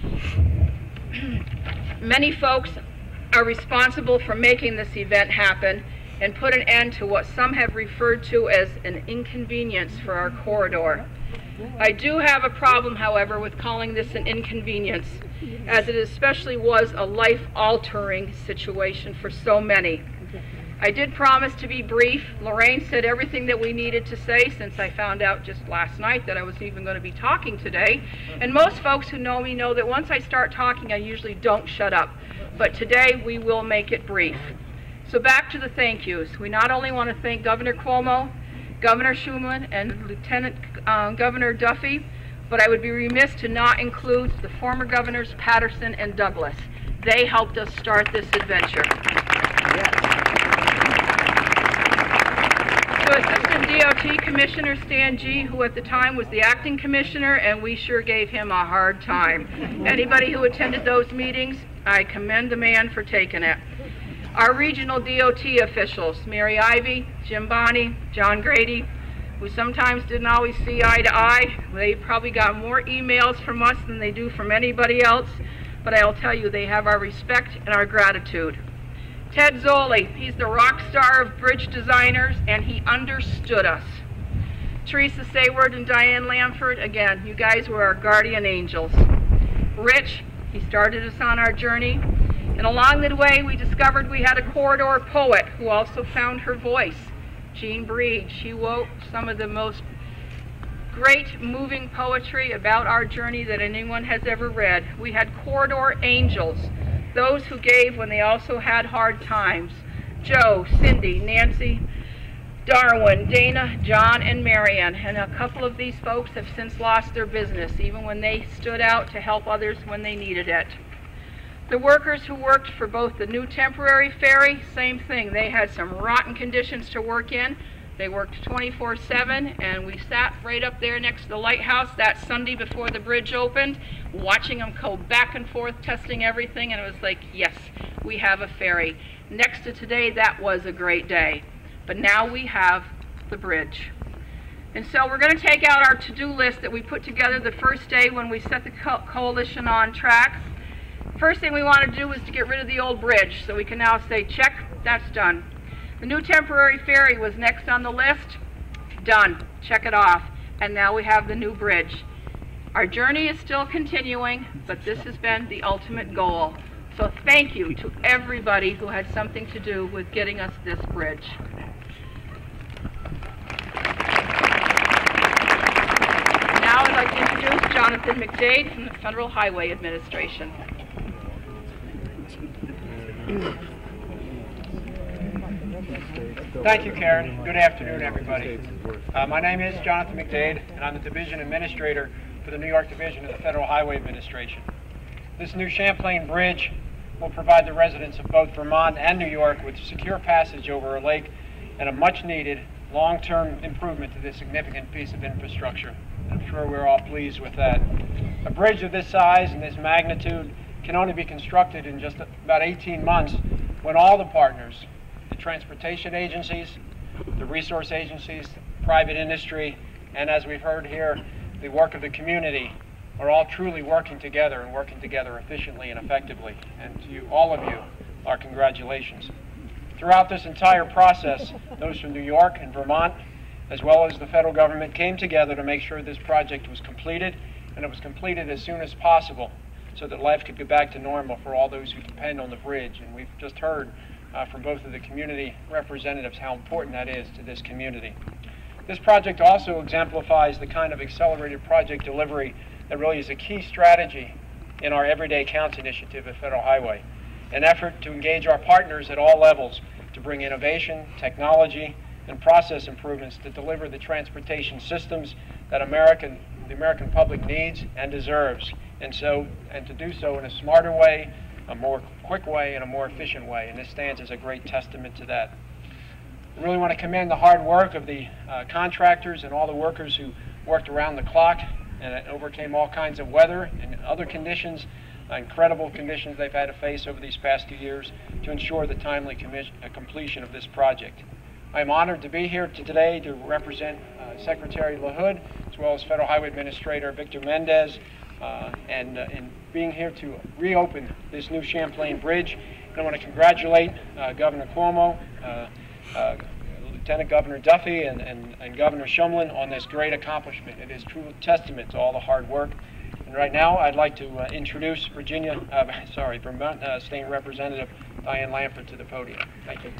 Many folks are responsible for making this event happen and put an end to what some have referred to as an inconvenience for our corridor. I do have a problem, however, with calling this an inconvenience, as it especially was a life-altering situation for so many. I did promise to be brief. Lorraine said everything that we needed to say, since I found out just last night that I was even going to be talking today. And most folks who know me know that once I start talking, I usually don't shut up. But today, we will make it brief. So back to the thank yous. We not only want to thank Governor Cuomo, Governor Schumann, and Lieutenant Governor Duffy, but I would be remiss to not include the former governors Patterson and Douglas. They helped us start this adventure. To Assistant DOT Commissioner Stan G., who at the time was the acting commissioner, and we sure gave him a hard time. Anybody who attended those meetings, I commend the man for taking it. Our regional DOT officials, Mary Ivy, Jim Bonney, John Grady, who sometimes didn't always see eye to eye. They probably got more emails from us than they do from anybody else, but I'll tell you, they have our respect and our gratitude. Ted Zoli, he's the rock star of bridge designers, and he understood us. Teresa Sayward and Diane Lamford, again, you guys were our guardian angels. Rich, he started us on our journey, and along the way we discovered we had a corridor poet who also found her voice. Jean Breed, she wrote some of the most great moving poetry about our journey that anyone has ever read. We had corridor angels, those who gave when they also had hard times. Joe, Cindy, Nancy, Darwin, Dana, John, and Marianne. And a couple of these folks have since lost their business, even when they stood out to help others when they needed it. The workers who worked for both the new temporary ferry, same thing. They had some rotten conditions to work in. They worked 24/7, and we sat right up there next to the lighthouse that Sunday before the bridge opened, watching them go back and forth, testing everything, and it was like, yes, we have a ferry. Next to today, that was a great day. But now we have the bridge. And so we're going to take out our to-do list that we put together the first day when we set the coalition on track. First thing we want to do is to get rid of the old bridge, so we can now say, check, that's done. The new temporary ferry was next on the list. Done. Check it off. And now we have the new bridge. Our journey is still continuing, but this has been the ultimate goal. So thank you to everybody who had something to do with getting us this bridge. Now I'd like to introduce Jonathan McDade from the Federal Highway Administration. Thank you, Karen. Good afternoon, everybody. My name is Jonathan McDade, and I'm the Division Administrator for the New York Division of the Federal Highway Administration. This new Champlain Bridge will provide the residents of both Vermont and New York with secure passage over a lake and a much-needed long-term improvement to this significant piece of infrastructure. I'm sure we're all pleased with that. A bridge of this size and this magnitude can only be constructed in just about 18 months when all the partners, the transportation agencies, the resource agencies, private industry, and as we've heard here, the work of the community are all truly working together and working together efficiently and effectively. And to you, all of you, our congratulations. Throughout this entire process, those from New York and Vermont, as well as the federal government, came together to make sure this project was completed, and it was completed as soon as possible so that life could get back to normal for all those who depend on the bridge. And we've just heard from both of the community representatives how important that is to this community. This project also exemplifies the kind of accelerated project delivery that really is a key strategy in our Everyday Counts initiative at Federal Highway, an effort to engage our partners at all levels to bring innovation, technology, and process improvements to deliver the transportation systems that the American public needs and deserves, and to do so in a smarter way, a more quick way, and a more efficient way. And this stands as a great testament to that. I really want to commend the hard work of the contractors and all the workers who worked around the clock and overcame all kinds of weather and other conditions, incredible conditions they've had to face over these past 2 years to ensure the timely completion of this project. I'm honored to be here today to represent Secretary LaHood, as well as Federal Highway Administrator Victor Mendez, and being here to reopen this new Champlain Bridge. And I want to congratulate Governor Cuomo, Lieutenant Governor Duffy, and Governor Shumlin on this great accomplishment. It is true testament to all the hard work. And right now, I'd like to introduce Vermont State Representative Diane Lampert to the podium. Thank you.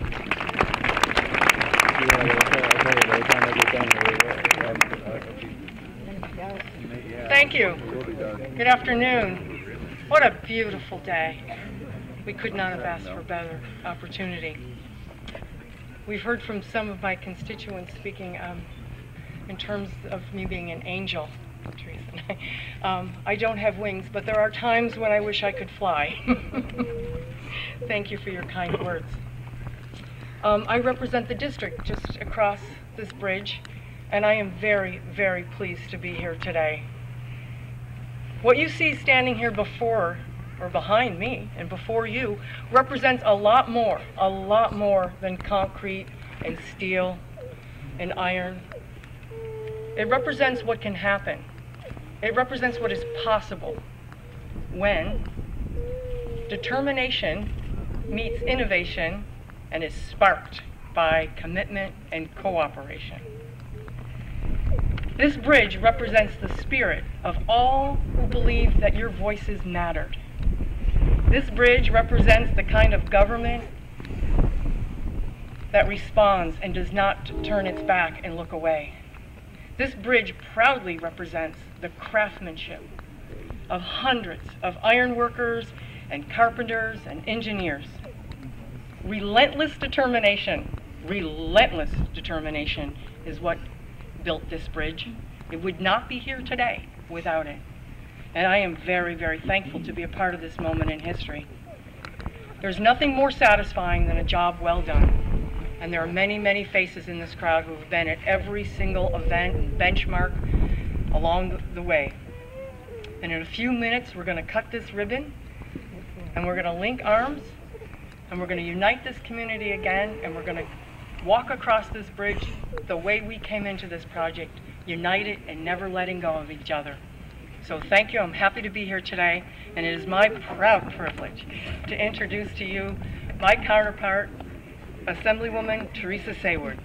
Thank you. Good afternoon. What a beautiful day. We could not have asked for a better opportunity. We've heard from some of my constituents speaking in terms of me being an angel. Teresa and I don't have wings, but there are times when I wish I could fly. Thank you for your kind words. I represent the district just across this bridge, and I am very, very pleased to be here today. What you see standing here before, or behind me, and before you, represents a lot more than concrete and steel and iron. It represents what can happen. It represents what is possible when determination meets innovation and is sparked by commitment and cooperation. This bridge represents the spirit of all who believe that your voices mattered. This bridge represents the kind of government that responds and does not turn its back and look away. This bridge proudly represents the craftsmanship of hundreds of iron workers and carpenters and engineers. Relentless determination is what built this bridge. It would not be here today without it. And I am very, very thankful to be a part of this moment in history. There's nothing more satisfying than a job well done. And there are many, many faces in this crowd who have been at every single event and benchmark along the way. And in a few minutes, we're going to cut this ribbon, and we're going to link arms, and we're going to unite this community again, and we're going to walk across this bridge the way we came into this project, united and never letting go of each other. So thank you. I'm happy to be here today, and it is my proud privilege to introduce to you my counterpart, Assemblywoman Teresa Sayward.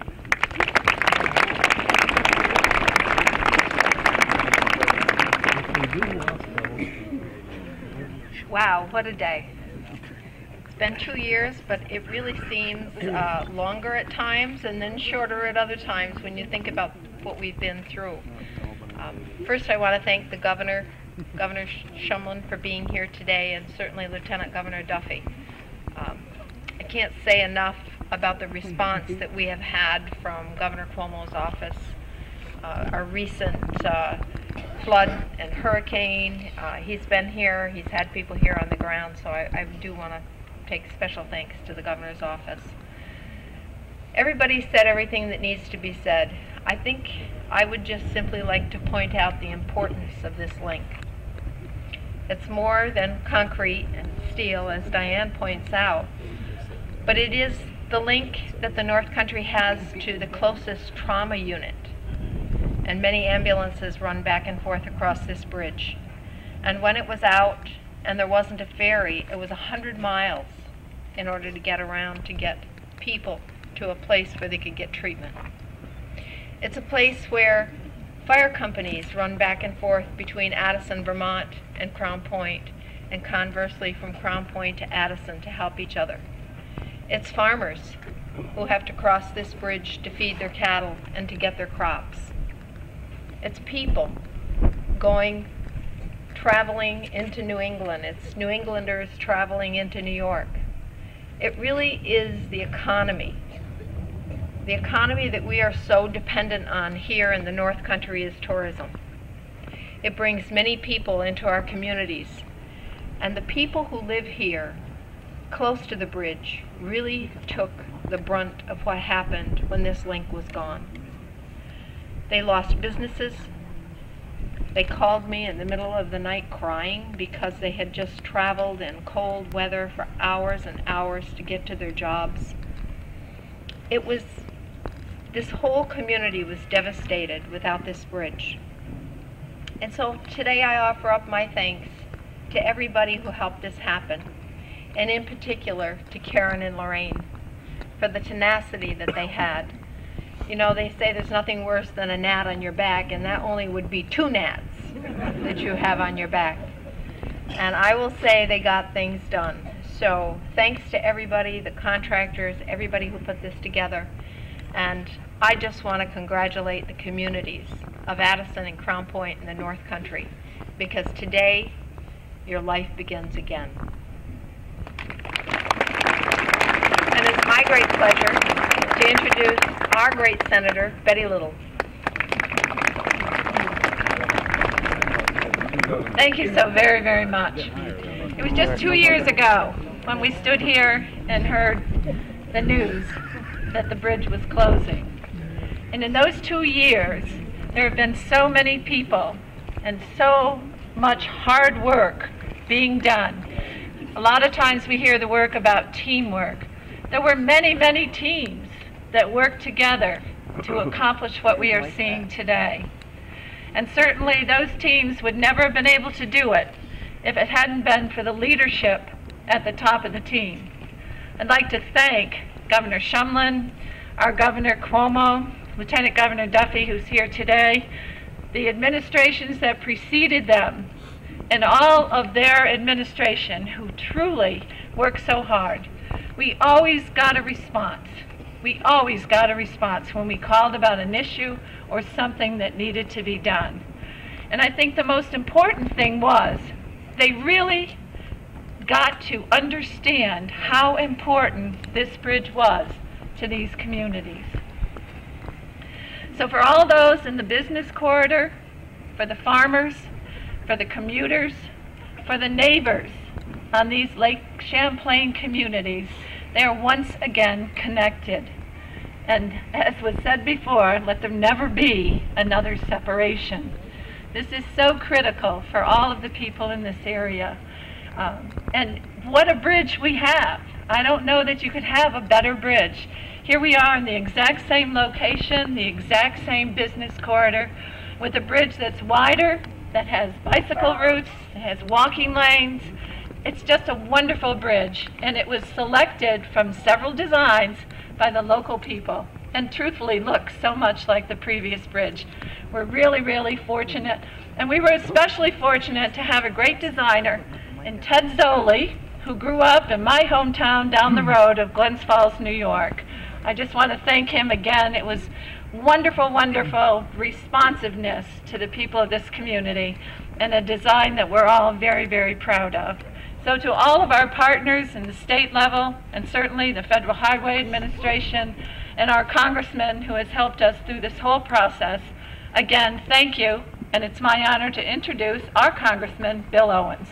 Wow, what a day. It's been 2 years, but it really seems longer at times and then shorter at other times when you think about what we've been through. First, I want to thank the Governor Shumlin, for being here today, and certainly Lieutenant Governor Duffy. I can't say enough about the response that we have had from Governor Cuomo's office. Our recent flood and hurricane, he's been here, he's had people here on the ground, so I do want to take special thanks to the governor's office. Everybody said everything that needs to be said. I think I would just simply like to point out the importance of this link. It's more than concrete and steel, as Diane points out, but it is the link that the North Country has to the closest trauma unit. And many ambulances run back and forth across this bridge. And when it was out and there wasn't a ferry, it was 100 miles in order to get around to get people to a place where they could get treatment. It's a place where fire companies run back and forth between Addison, Vermont and Crown Point, and conversely from Crown Point to Addison to help each other. It's farmers who have to cross this bridge to feed their cattle and to get their crops. It's people traveling into New England. It's New Englanders traveling into New York. It really is the economy that we are so dependent on here in the North Country is tourism. It brings many people into our communities, and the people who live here close to the bridge really took the brunt of what happened when this link was gone. They lost businesses. They called me in the middle of the night crying because they had just traveled in cold weather for hours and hours to get to their jobs. This whole community was devastated without this bridge. And so today I offer up my thanks to everybody who helped this happen, and in particular to Karen and Lorraine for the tenacity that they had. You know, they say there's nothing worse than a gnat on your back, and that only would be 2 gnats that you have on your back. And I will say they got things done. So thanks to everybody, the contractors, everybody who put this together. And I just want to congratulate the communities of Addison and Crown Point in the North Country, because today your life begins again. And it's my great pleasure to introduce our great Senator, Betty Little. Thank you so very, very much. It was just 2 years ago when we stood here and heard the news that the bridge was closing. And in those 2 years, there have been so many people and so much hard work being done. A lot of times we hear the work about teamwork. There were many, many teams that worked together to accomplish what we are seeing today. And certainly those teams would never have been able to do it if it hadn't been for the leadership at the top of the team. I'd like to thank Governor Shumlin, our Governor Cuomo, Lieutenant Governor Duffy, who's here today, the administrations that preceded them, and all of their administration who truly worked so hard. We always got a response. We always got a response when we called about an issue or something that needed to be done. And I think the most important thing was they really got to understand how important this bridge was to these communities. So for all those in the business corridor, for the farmers, for the commuters, for the neighbors on these Lake Champlain communities, they are once again connected. And as was said before, let there never be another separation. This is so critical for all of the people in this area. And what a bridge we have. I don't know that you could have a better bridge. Here we are in the exact same location, the exact same business corridor, with a bridge that's wider, that has bicycle routes, it has walking lanes. It's just a wonderful bridge, and it was selected from several designs by the local people, and truthfully looks so much like the previous bridge. We're really, really fortunate, and we were especially fortunate to have a great designer in Ted Zoli, who grew up in my hometown down the road of Glens Falls, New York. I just want to thank him again. It was wonderful, wonderful responsiveness to the people of this community, and a design that we're all very, very proud of. So to all of our partners in the state level, and certainly the Federal Highway Administration and our congressman who has helped us through this whole process, again, thank you, and it's my honor to introduce our Congressman, Bill Owens.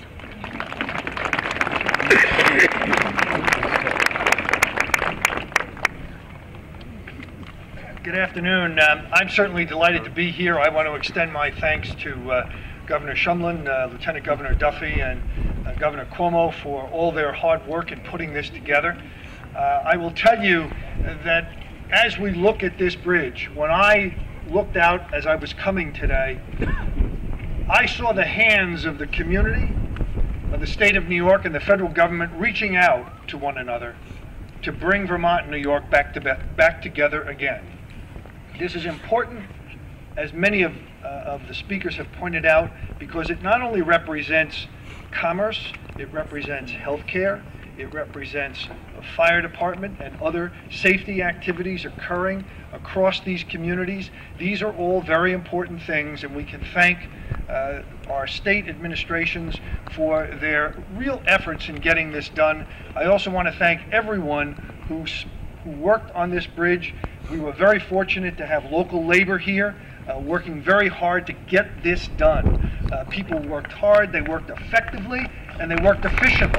Good afternoon. I'm certainly delighted to be here. I want to extend my thanks to Governor Shumlin, Lieutenant Governor Duffy, and Governor Cuomo for all their hard work in putting this together. I will tell you that as we look at this bridge, when I looked out as I was coming today, I saw the hands of the community, of the state of New York, and the federal government reaching out to one another to bring Vermont and New York back together again. This is important, as many of the speakers have pointed out, because it not only represents commerce, it represents healthcare, it represents a fire department and other safety activities occurring across these communities. These are all very important things, and we can thank our state administrations for their real efforts in getting this done. I also want to thank everyone who worked on this bridge. We were very fortunate to have local labor here working very hard to get this done. People worked hard, they worked effectively, and they worked efficiently.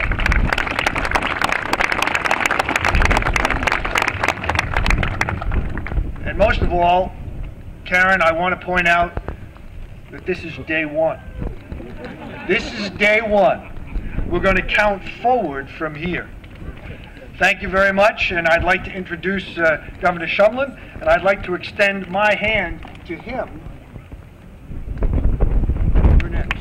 And most of all, Karen, I want to point out that this is day one. This is day one. We're going to count forward from here. Thank you very much, and I'd like to introduce Governor Shumlin, and I'd like to extend my hand to him. You're next.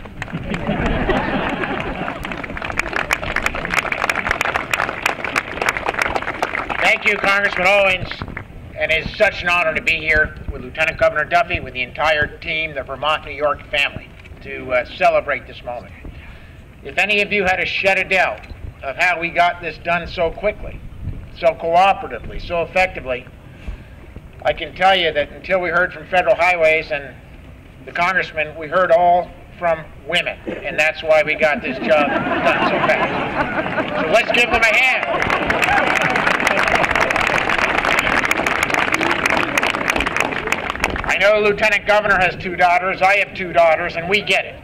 Thank you, Congressman Owens, and it's such an honor to be here with Lieutenant Governor Duffy, with the entire team, the Vermont, New York family, to celebrate this moment. If any of you had a shed of doubt of how we got this done so quickly, so cooperatively, so effectively, I can tell you that until we heard from Federal Highways and the congressman, we heard all from women, and that's why we got this job done so fast. So let's give them a hand. I know Lieutenant Governor has 2 daughters, I have 2 daughters, and we get it.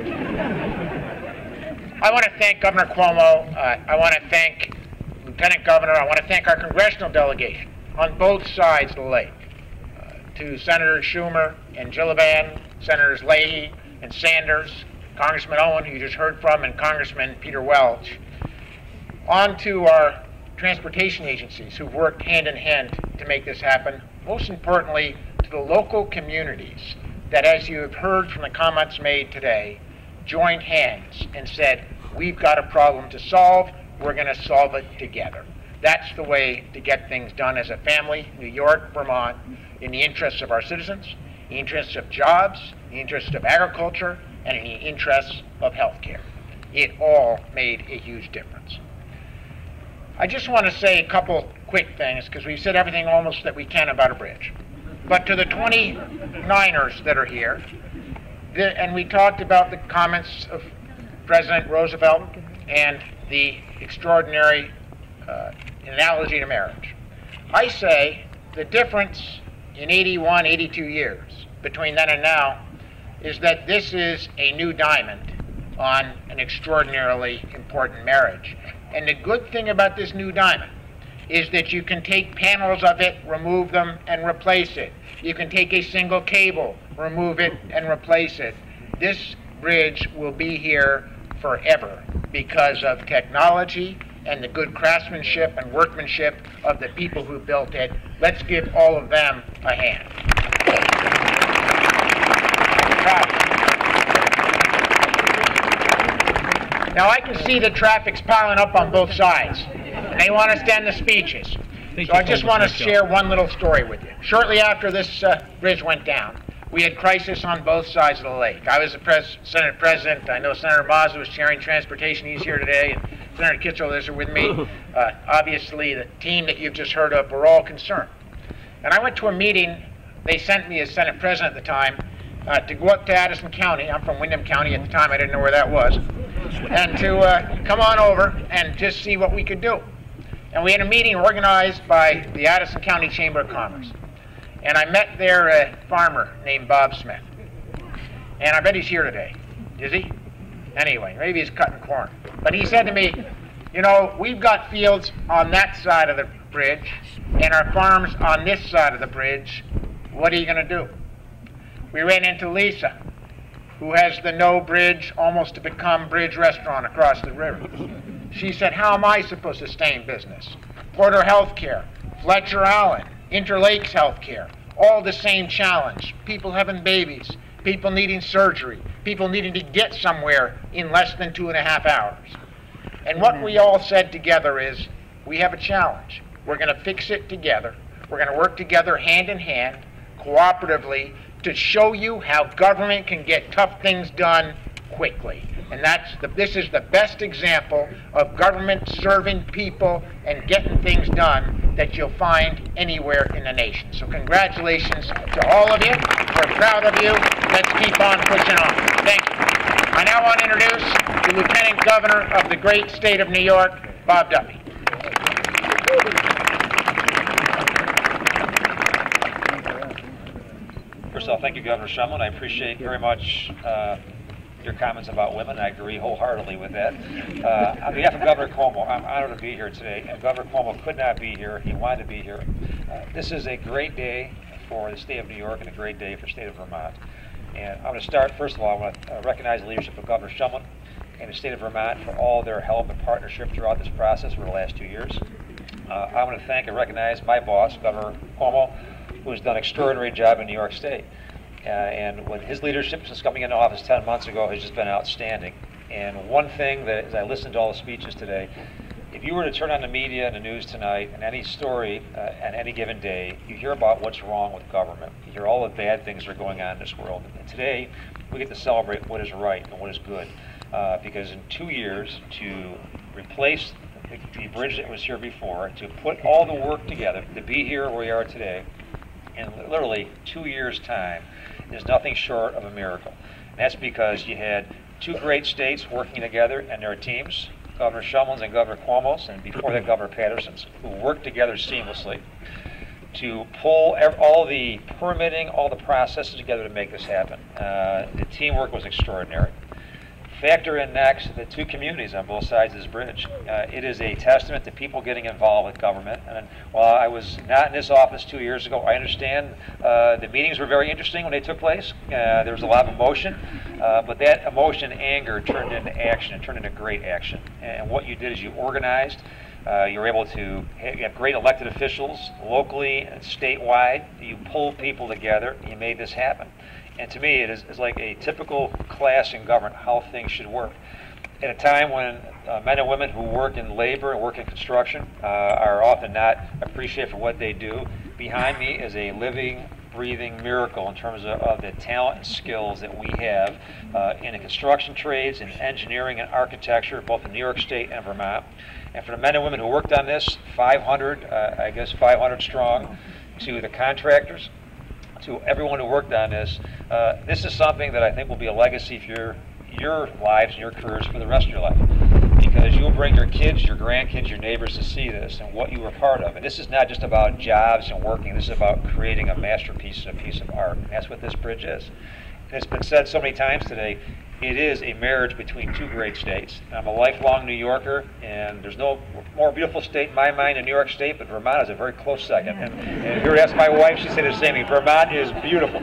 I want to thank Governor Cuomo, I want to thank Lieutenant Governor, I want to thank our congressional delegation on both sides of the lake, to Senator Schumer and Gillibrand, Senators Leahy and Sanders, Congressman Owen, who you just heard from, and Congressman Peter Welch, on to our transportation agencies who've worked hand in hand to make this happen, most importantly to the local communities that, as you have heard from the comments made today, joined hands and said, we've got a problem to solve, we're going to solve it together. That's the way to get things done as a family, New York, Vermont, in the interests of our citizens, in the interests of jobs, in the interests of agriculture, and in the interests of healthcare. It all made a huge difference. I just want to say a couple quick things, because we've said everything almost that we can about a bridge. But to the 29ers that are here, and we talked about the comments of President Roosevelt and the extraordinary analogy to marriage. I say the difference in 81, 82 years between then and now is that this is a new diamond on an extraordinarily important marriage. And the good thing about this new diamond is that you can take panels of it, remove them, and replace it. You can take a single cable, remove it, and replace it. This bridge will be here forever because of technology and the good craftsmanship and workmanship of the people who built it. Let's give all of them a hand. Now I can see the traffic's piling up on both sides, and they want to stand the speeches. So I just want to share one little story with you. Shortly after this bridge went down, we had crisis on both sides of the lake. I was the Senate President. I know Senator Mazza was chairing transportation. He's here today. And Senator Kitchell is with me. Obviously, the team that you've just heard of were all concerned. And I went to a meeting. They sent me as Senate President at the time to go up to Addison County. I'm from Windham County at the time. I didn't know where that was. and to come on over and just see what we could do. And we had a meeting organized by the Addison County Chamber of Commerce. And I met there a farmer named Bob Smith. And I bet he's here today. Is he? Anyway, maybe he's cutting corn. But he said to me, you know, we've got fields on that side of the bridge and our farms on this side of the bridge. What are you going to do? We ran into Lisa, who has the No Bridge, almost to become Bridge Restaurant across the river. She said, how am I supposed to stay in business? Porter Healthcare, Fletcher Allen, Interlakes Healthcare, all the same challenge. People having babies, people needing surgery, people needing to get somewhere in less than 2.5 hours. And what we all said together is, we have a challenge. We're going to fix it together. We're going to work together hand in hand, cooperatively, to show you how government can get tough things done quickly. And this is the best example of government serving people and getting things done that you'll find anywhere in the nation. So congratulations to all of you. We're proud of you. Let's keep on pushing on. Thank you. I now want to introduce the Lieutenant Governor of the great state of New York, Bob Duffy. First of all, thank you, Governor Shumlin. I appreciate very much your comments about women. I agree wholeheartedly with that. On behalf of Governor Cuomo, I'm honored to be here today, and Governor Cuomo could not be here. He wanted to be here. This is a great day for the state of New York and a great day for the state of Vermont. And I'm going to start, first of all, I want to recognize the leadership of Governor Shumlin and the state of Vermont for all their help and partnership throughout this process over the last 2 years. I want to thank and recognize my boss, Governor Cuomo, who has done an extraordinary job in New York State. And with his leadership since coming into office 10 months ago has just been outstanding. And one thing that, as I listened to all the speeches today, if you were to turn on the media and the news tonight, and any story on any given day, you hear about what's wrong with government. You hear all the bad things that are going on in this world. And today, we get to celebrate what is right and what is good. Because in 2 years, to replace the bridge that was here before, to put all the work together, to be here where we are today, in literally 2 years' time, is nothing short of a miracle. And that's because you had two great states working together and their teams, Governor Shumlin's and Governor Cuomo's, and before that Governor Patterson's, who worked together seamlessly to pull all the permitting, all the processes together to make this happen. The teamwork was extraordinary. Factor in next the two communities on both sides of this bridge. It is a testament to people getting involved with government. And while I was not in this office 2 years ago, I understand the meetings were very interesting when they took place. There was a lot of emotion, but that emotion and anger turned into action, and turned into great action. And what you did is you organized. You were able to have great elected officials locally and statewide. You pulled people together. You made this happen. And to me, it is like a typical class in government, how things should work. At a time when men and women who work in labor and work in construction are often not appreciated for what they do, behind me is a living, breathing miracle in terms of the talent and skills that we have in the construction trades, in engineering and architecture, both in New York State and Vermont. And for the men and women who worked on this, 500, I guess 500 strong, to the contractors, to everyone who worked on this, this is something that I think will be a legacy for your lives and your careers for the rest of your life. Because you'll bring your kids, your grandkids, your neighbors to see this and what you were part of. And this is not just about jobs and working, this is about creating a masterpiece and a piece of art. And that's what this bridge is. And it's been said so many times today, it is a marriage between two great states. I'm a lifelong New Yorker, and there's no more beautiful state in my mind than New York State, but Vermont is a very close second. And if you were to ask my wife, she'd say the same thing. Vermont is beautiful.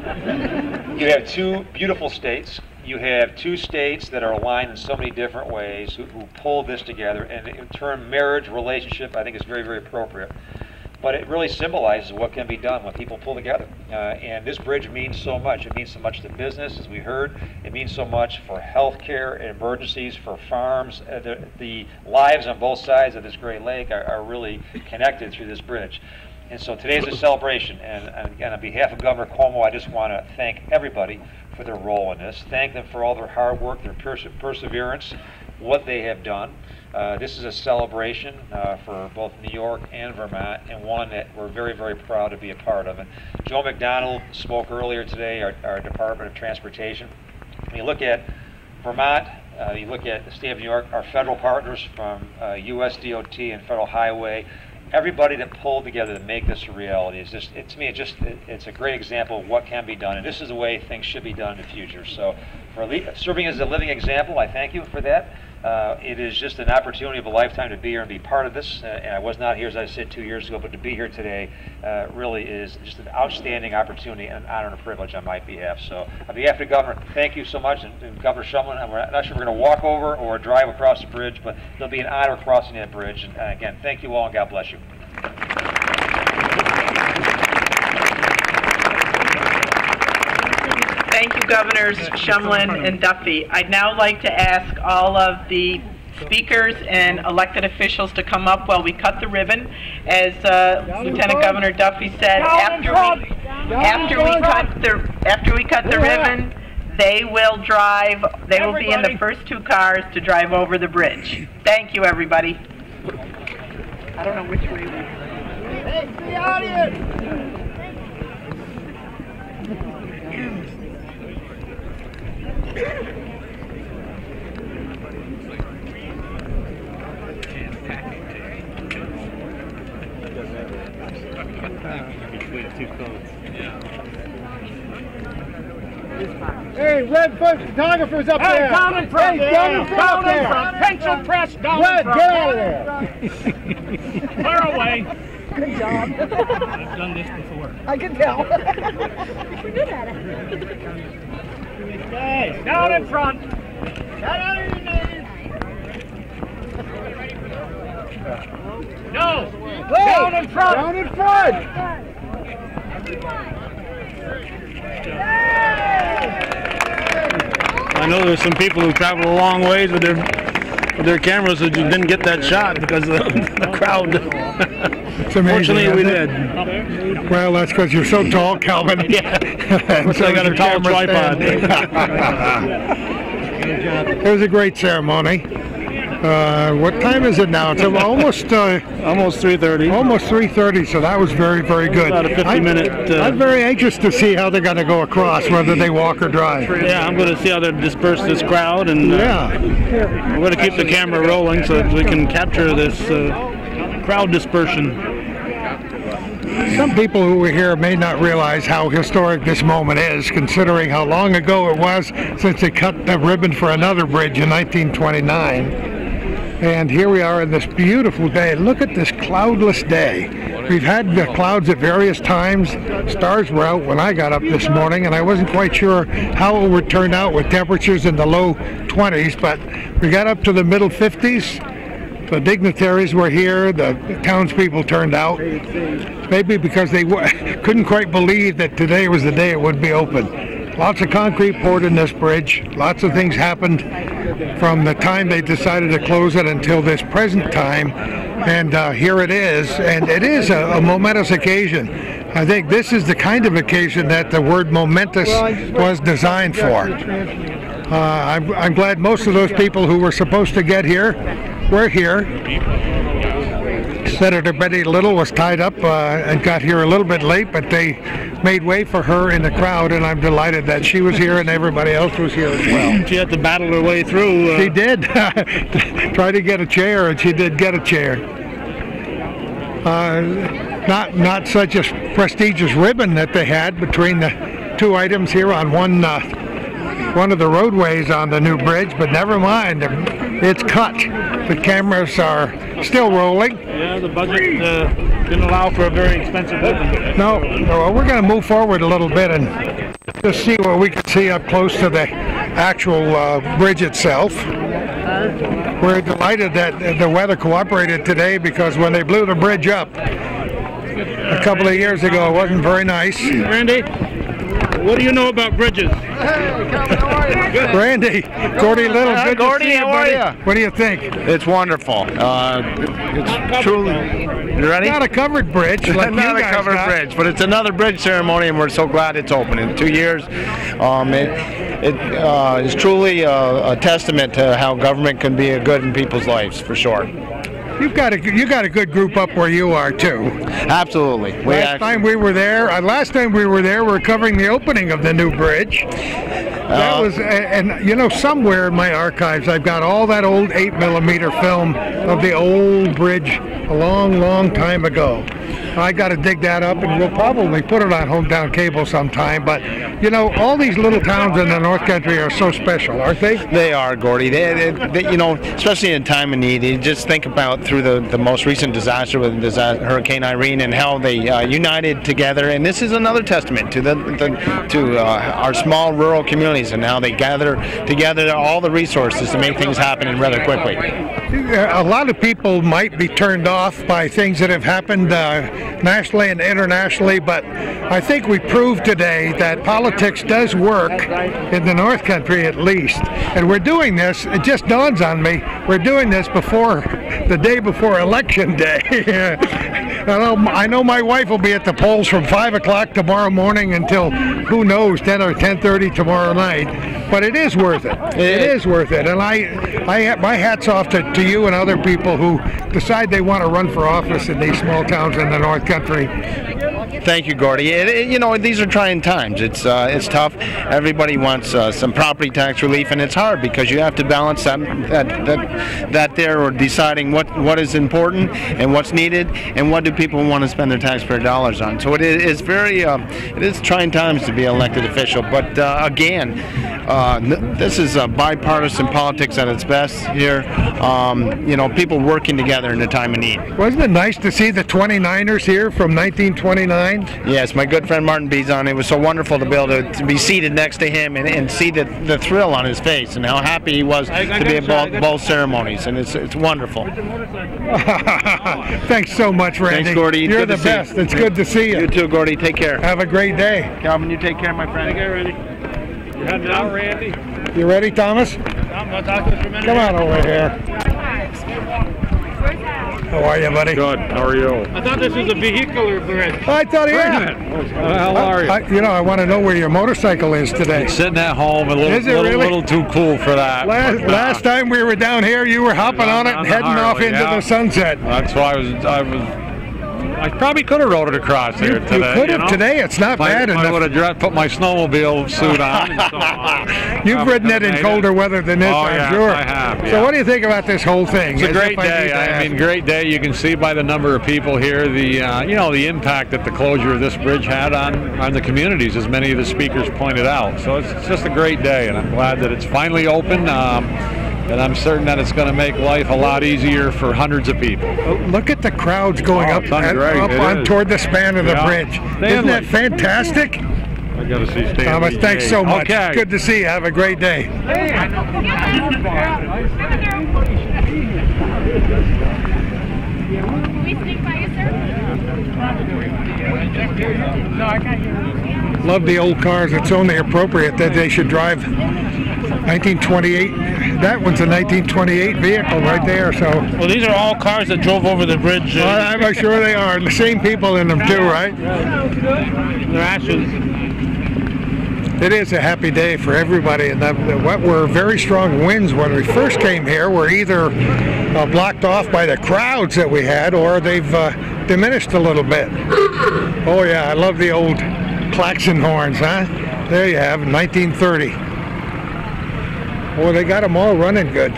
You have two beautiful states. You have two states that are aligned in so many different ways who pull this together. And in term marriage, relationship, I think is very, very appropriate. But it really symbolizes what can be done when people pull together. And this bridge means so much. It means so much to business, as we heard. It means so much for healthcare, emergencies, for farms. The lives on both sides of this great lake are really connected through this bridge. And so today is a celebration. And again, on behalf of Governor Cuomo, I just want to thank everybody for their role in this. Thank them for all their hard work, their perseverance, what they have done. This is a celebration for both New York and Vermont, and one that we're very, very proud to be a part of. And Joe McDonald spoke earlier today, our Department of Transportation. When you look at Vermont, You look at the state of New York, our federal partners from US DOT and Federal Highway, everybody that pulled together to make this a reality is just, to me, it's a great example of what can be done, and this is the way things should be done in the future. So, for serving as a living example, I thank you for that. It is just an opportunity of a lifetime to be here and be part of this. And I was not here, as I said, 2 years ago, but to be here today really is just an outstanding opportunity and an honor and a privilege on my behalf. So, on behalf of the Governor, thank you so much. And Governor Shumlin, I'm not sure we're going to walk over or drive across the bridge, but it'll be an honor crossing that bridge. And again, thank you all, and God bless you. Thank you, Governors Shumlin and Duffy. I'd now like to ask all of the speakers and elected officials to come up while we cut the ribbon. As Lieutenant Governor Duffy said, after we cut the ribbon, they will be in the first 2 cars to drive over the bridge. Thank you, everybody. I don't know which way we go. Hey, the audience! Hey, red photographers up there! Hey, down in front! Hey, down in front there! Pencil press down red, in front! Get out of there! Clear away! Good job. I've done this before. I can tell. We're good at it. Okay, down in front! Get out of your knees! No! Hey, down in front! Down in front! I know there's some people who travel a long ways with their cameras that you didn't get that shot because of the crowd. It's amazing. Fortunately, we did. Well, that's because you're so tall, Calvin. Yeah. So I got a tall tripod. It was a great ceremony. What time is it now? It's almost 3:30. Almost 3:30. So that was very, very good. About a 50-minute. I'm very anxious to see how they're going to go across, whether they walk or drive. Yeah, I'm going to see how they disperse this crowd, and we're going to keep the camera rolling so that we can capture this crowd dispersion. Some people who were here may not realize how historic this moment is, considering how long ago it was since they cut the ribbon for another bridge in 1929. And here we are on this beautiful day. Look at this cloudless day. We've had the clouds at various times. Stars were out when I got up this morning, and I wasn't quite sure how it would turn out with temperatures in the low 20s, but we got up to the middle 50s. The dignitaries were here, the townspeople turned out, maybe because they couldn't quite believe that today was the day it would be open. Lots of concrete poured in this bridge. Lots of things happened from the time they decided to close it until this present time. And here it is. And it is a momentous occasion. I think this is the kind of occasion that the word momentous was designed for. I'm glad most of those people who were supposed to get here were here. Senator Betty Little was tied up and got here a little bit late, but they made way for her in the crowd, and I'm delighted that she was here and everybody else was here as well. She had to battle her way through. She did. Try to get a chair, and she did get a chair. Not such a prestigious ribbon that they had between the 2 items here on one of the roadways on the new bridge, but never mind. It's cut. The cameras are still rolling. Yeah, the budget didn't allow for a very expensive ribbon. No, we're going to move forward a little bit and just see what we can see up close to the actual bridge itself. We're delighted that the weather cooperated today, because when they blew the bridge up a couple of years ago, it wasn't very nice. Randy, what do you know about bridges? Randy, Gordy Little, good Gordy, to see you, how are buddy. you? What do you think? It's wonderful. It's truly. You ready? Not a covered bridge, like not you a guys covered got. bridge, but it's another bridge ceremony, and we're so glad it's open. In 2 years, it is truly a testament to how government can be a good in people's lives, for sure. You got a good group up where you are too. Absolutely. Last time we were there, we were covering the opening of the new bridge. That was, and you know, somewhere in my archives, I've got all that old 8mm film of the old bridge a long, long time ago. I got to dig that up, and we'll probably put it on Hometown Cable sometime. But you know, all these little towns in the North Country are so special, aren't they? They are, Gordy. They, you know, especially in time of need. You just think about through the most recent disaster with Hurricane Irene and how they united together. And this is another testament to our small rural communities and how they gather together all the resources to make things happen and rather quickly. A lot of people might be turned off by things that have happened nationally and internationally, but I think we proved today that politics does work in the North Country at least. And we're doing this, it just dawns on me, we're doing this before the day before Election Day. I know my wife will be at the polls from 5 o'clock tomorrow morning until, who knows, 10 or 10:30 tomorrow night. But it is worth it. It is worth it. And my hat's off to you and other people who decide they want to run for office in these small towns in the North Country. Thank you, Gordy. You know, these are trying times. It's tough. Everybody wants some property tax relief, and it's hard because you have to balance that there, or deciding what is important and what's needed, and what do people want to spend their taxpayer dollars on. So it is trying times to be an elected official. But again, this is bipartisan politics at its best here. You know, people working together in a time of need. Wasn't it nice to see the 29ers here from 1929? Yes, my good friend Martin Bizon. It was so wonderful to be able to be seated next to him and see the thrill on his face and how happy he was to be at both ceremonies, and it's wonderful. Thanks so much, Randy. Thanks, Gordy. You're the best. It's good to see you. You too, Gordy. Take care. Have a great day. Calvin, you take care, my friend. Take care, Randy. You're heading out, Randy. You ready, Thomas? I'm going to talk to us for a minute. Come on over here. How are you, buddy? Good. How are you? I thought this was a vehicular bridge. I thought, yeah. How are you? You know, I want to know where your motorcycle is today. It's sitting at home, a little too cool for that. Last time we were down here, you were hopping on it and heading off into the sunset. That's why I probably could have rode it across here today. You could have today. It's not bad enough. I would have put my snowmobile suit on. You've ridden it in colder weather than this, I'm sure. I have. So what do you think about this whole thing? It's a great day. I mean, great day. You can see by the number of people here, the impact that the closure of this bridge had on the communities, as many of the speakers pointed out. So it's just a great day, and I'm glad that it's finally open. And I'm certain that it's going to make life a lot easier for hundreds of people. Look at the crowds going up toward the span of the bridge. Isn't that fantastic? I got to see Stanley. Thomas, thanks so much. Okay. Good to see you. Have a great day. Love the old cars. It's only appropriate that they should drive 1928. That one's a 1928 vehicle right there. So. Well, these are all cars that drove over the bridge. I'm sure they are. The same people in them too, right? They're ashes. It is a happy day for everybody, and what were very strong winds when we first came here were either blocked off by the crowds that we had, or they've diminished a little bit. Oh yeah, I love the old klaxon horns, huh? There you have 1930. Boy, they got them all running good.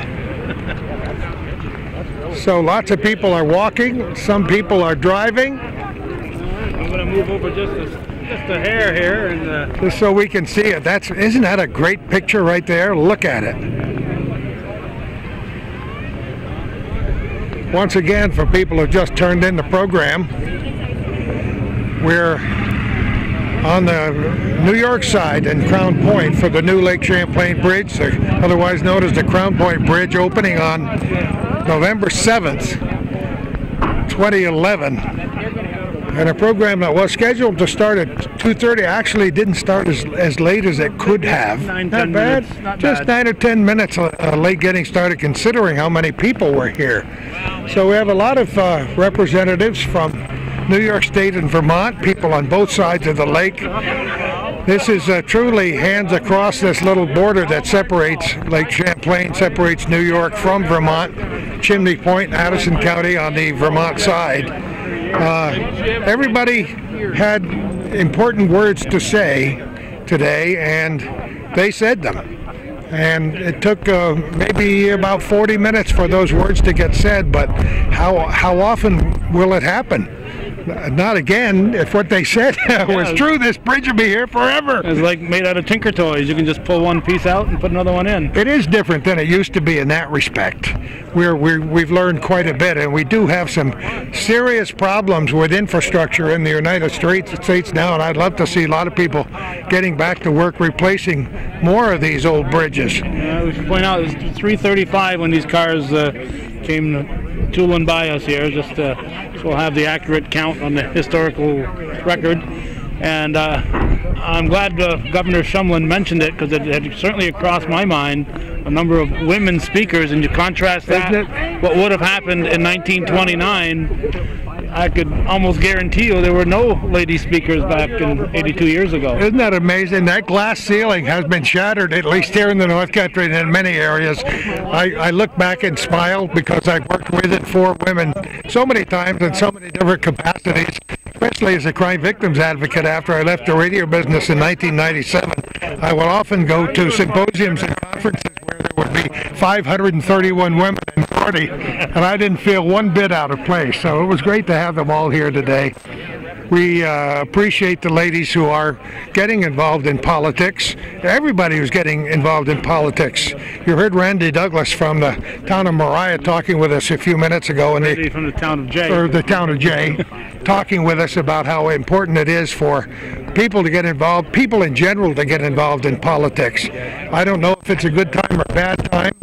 So lots of people are walking, some people are driving. I'm going to move over just a hair here, and just so we can see it. Isn't that a great picture right there? Look at it. Once again, for people who just turned in the program, we're on the New York side in Crown Point for the new Lake Champlain Bridge, otherwise known as the Crown Point Bridge, opening on November 7th, 2011. And a program that was scheduled to start at 2:30 actually didn't start as late as it could have. Not bad. Just 9 or 10 minutes late getting started, considering how many people were here. So we have a lot of representatives from New York State and Vermont, people on both sides of the lake. This is truly hands across this little border that separates Lake Champlain, separates New York from Vermont, Chimney Point, Addison County on the Vermont side. Everybody had important words to say today, and they said them. And it took maybe about 40 minutes for those words to get said, but how often will it happen? Not again. If what they said was true, this bridge will be here forever. It's like made out of Tinker Toys. You can just pull one piece out and put another one in. It is different than it used to be in that respect. We've learned quite a bit, and we do have some serious problems with infrastructure in the United States now, and I'd love to see a lot of people getting back to work replacing more of these old bridges. We should point out it was 3:35 when these cars came tooling by us here, just so we'll have the accurate count on the historical record. And I'm glad Governor Shumlin mentioned it, because it had certainly crossed my mind a number of women speakers, and you contrast that what would have happened in 1929. I could almost guarantee you there were no lady speakers back in 82 years ago. Isn't that amazing? That glass ceiling has been shattered, at least here in the North Country and in many areas. I look back and smile because I've worked with and for women so many times in so many different capacities, especially as a crime victims advocate after I left the radio business in 1997. I would often go to symposiums and conferences where there would be 531 women and 40, and I didn't feel one bit out of place. So it was great to have them all here today. We appreciate the ladies who are getting involved in politics. Everybody who's getting involved in politics. You heard Randy Douglas from the town of Mariah talking with us a few minutes ago, and from the town of Jay. Or the town of Jay, talking with us about how important it is for people to get involved, people in general to get involved in politics. I don't know if it's a good time or a bad time.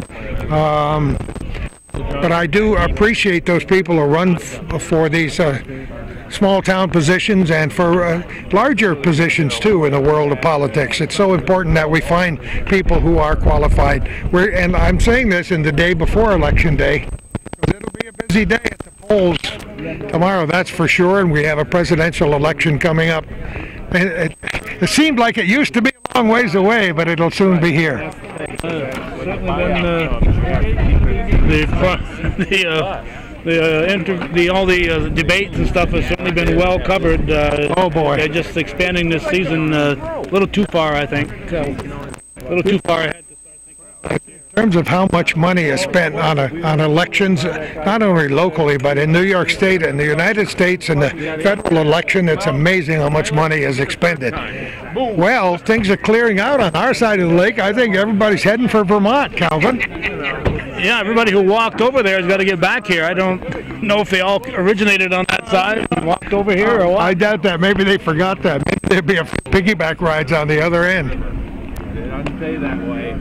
But I do appreciate those people who run for these small town positions and for larger positions too in the world of politics. It's so important that we find people who are qualified. And I'm saying this in the day before Election Day, because it'll be a busy day at the polls tomorrow, that's for sure, and we have a presidential election coming up. It seemed like it used to be a long ways away, but it'll soon be here. All the debates and stuff has certainly been well covered. Oh boy! They're just expanding this season a little too far, I think. A little too far ahead. In terms of how much money is spent on elections, not only locally, but in New York State and the United States and the federal election, it's amazing how much money is expended. Well, things are clearing out on our side of the lake. I think everybody's heading for Vermont, Calvin. Yeah, everybody who walked over there has got to get back here. I don't know if they all originated on that side and walked over here or what. I doubt that. Maybe they forgot that. Maybe there'd be a piggyback rides on the other end. They don't stay that way.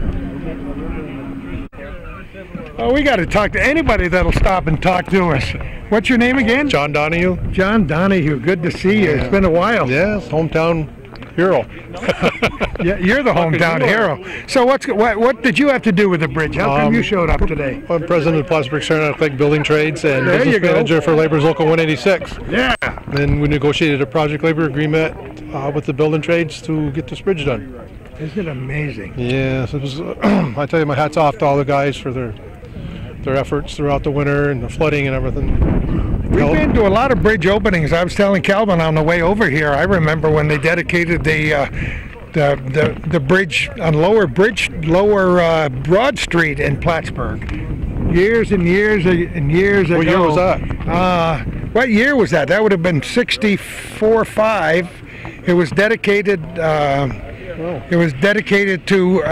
Oh, we got to talk to anybody that'll stop and talk to us. What's your name again? John Donahue. John Donahue. Good to see you. It's been a while. Yes, hometown hero. Yeah, you're the hometown hero. So what did you have to do with the bridge? How come you showed up today? I'm president of Plattsburgh Ceramic Building Trades and there business manager for Labor's Local 186. Yeah. Then we negotiated a project labor agreement with the building trades to get this bridge done. Isn't it amazing? Yes, it was. I tell you, my hat's off to all the guys for their efforts throughout the winter and the flooding and everything. We've been to a lot of bridge openings. I was telling Calvin on the way over here, I remember when they dedicated the bridge on Lower Broad Street in Plattsburgh. Years and years and years ago. What year was that? What year was that? That would have been 64-5. It was dedicated. It was dedicated to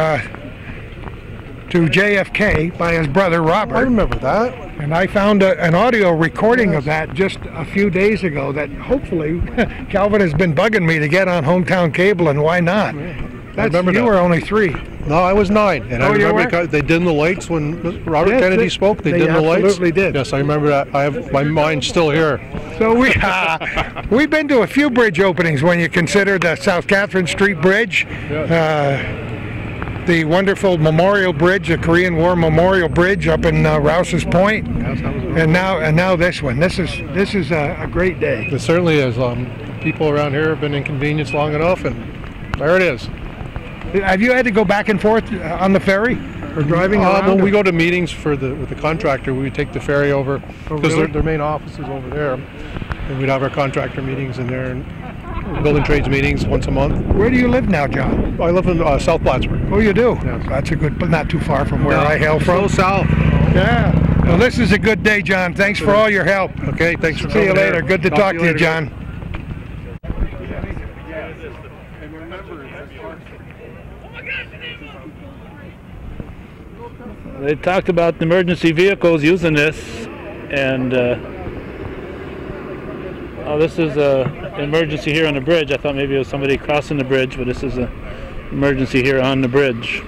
JFK by his brother Robert. I remember that. And I found an audio recording of that just a few days ago that hopefully Calvin has been bugging me to get on hometown cable, and why not? You were only 3. No, I was 9. And I remember because they dimmed the lights when Robert Kennedy spoke. They dimmed the lights. They absolutely did. Yes, I remember that. I have my mind still here. So we've been to a few bridge openings when you consider the South Catherine Street Bridge. The wonderful Memorial Bridge, the Korean War Memorial Bridge up in Rouse's Point, and now this one. This is a great day. It certainly is. People around here have been inconvenienced long enough, and there it is. Have you had to go back and forth on the ferry or driving around? When we go to meetings with the contractor, we take the ferry over because their main office is over there, and we'd have our contractor meetings in there. And building trades meetings once a month. Where do you live now, John? I live in South Plattsburgh. Oh, you do? Yes. That's a good, but not too far from where No, I hail from. so south. Yeah. Well, this is a good day, John. Thanks for all your help. Okay, thanks for See you coming later. here. Good to talk to you, later. John. They talked about the emergency vehicles using this, and oh, this is an emergency here on the bridge. I thought maybe it was somebody crossing the bridge, but this is an emergency here on the bridge.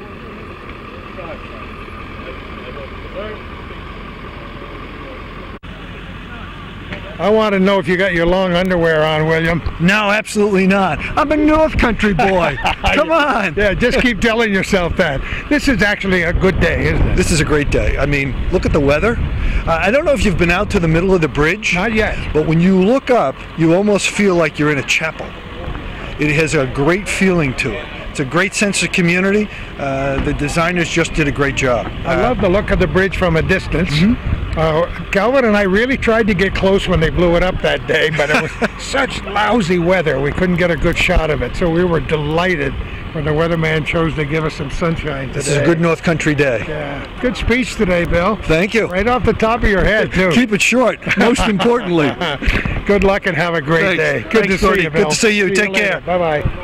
I want to know if you got your long underwear on, William. No, absolutely not. I'm a North Country boy. Come on. Yeah, just keep telling yourself that. This is actually a good day, isn't it? This is a great day. I mean, look at the weather. I don't know if you've been out to the middle of the bridge. Not yet. But when you look up, you almost feel like you're in a chapel. It has a great feeling to it. It's a great sense of community. The designers just did a great job. I love the look of the bridge from a distance. Calvin and I really tried to get close when they blew it up that day, but it was such lousy weather we couldn't get a good shot of it. So we were delighted when the weatherman chose to give us some sunshine today. This is a good North Country day. Yeah. Good speech today, Bill. Thank you. Right off the top of your head, too. Keep it short, most importantly. Good luck and have a great day. Good to see you, Bill. Good to see you. Take care. Bye-bye.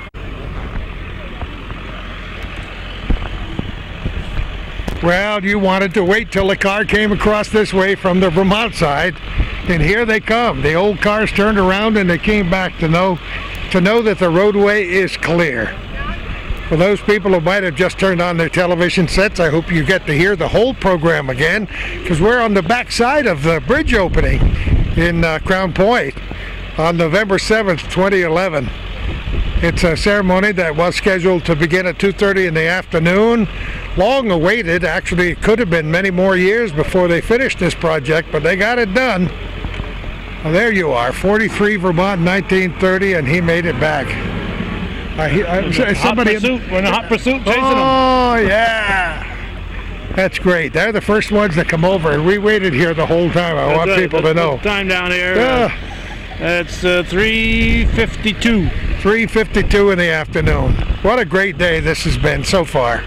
Well, you wanted to wait till the car came across this way from the Vermont side, and here they come. The old cars turned around and they came back to know that the roadway is clear. For those people who might have just turned on their television sets, I hope you get to hear the whole program again, because we're on the back side of the bridge opening in Crown Point on November 7th, 2011. It's a ceremony that was scheduled to begin at 2:30 in the afternoon. Long awaited. Actually, it could have been many more years before they finished this project, but they got it done. Well, there you are, 43 Vermont, 1930, and he made it back. Somebody we're in a hot pursuit chasing them. Oh, yeah. That's great. They're the first ones that come over, and we waited here the whole time. I want people to know. Time down here. It's 3:52. 3:52 in the afternoon. What a great day this has been so far.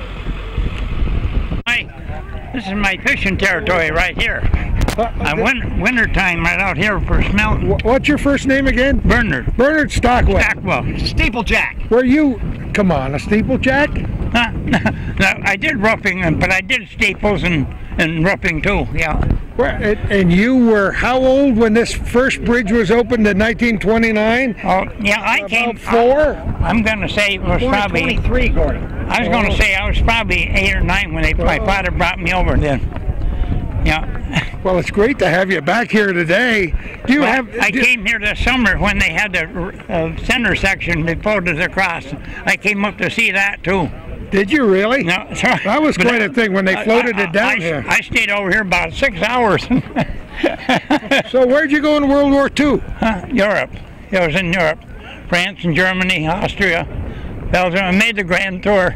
This is my fishing territory right here. Winter time right out here for smelting. What's your first name again? Bernard. Bernard Stockwell. Stockwell. Steeplejack. Were you, come on, a steeplejack? No, I did roughing, but I did staples and roughing too, yeah. And you were how old when this first bridge was opened in 1929? Oh, yeah, I came. About 4? I'm going to say it was probably 23, Gordy. I was going to say I was probably 8 or 9 when my father brought me over then. Yeah. Well, it's great to have you back here today. I came here this summer when they had the center section. They floated across. I came up to see that too. Did you really? No, sorry. That was quite a thing when they floated it down here. I stayed over here about 6 hours. So where'd you go in World War II? Europe. I was in Europe. France and Germany, Austria, Belgium. I made the grand tour.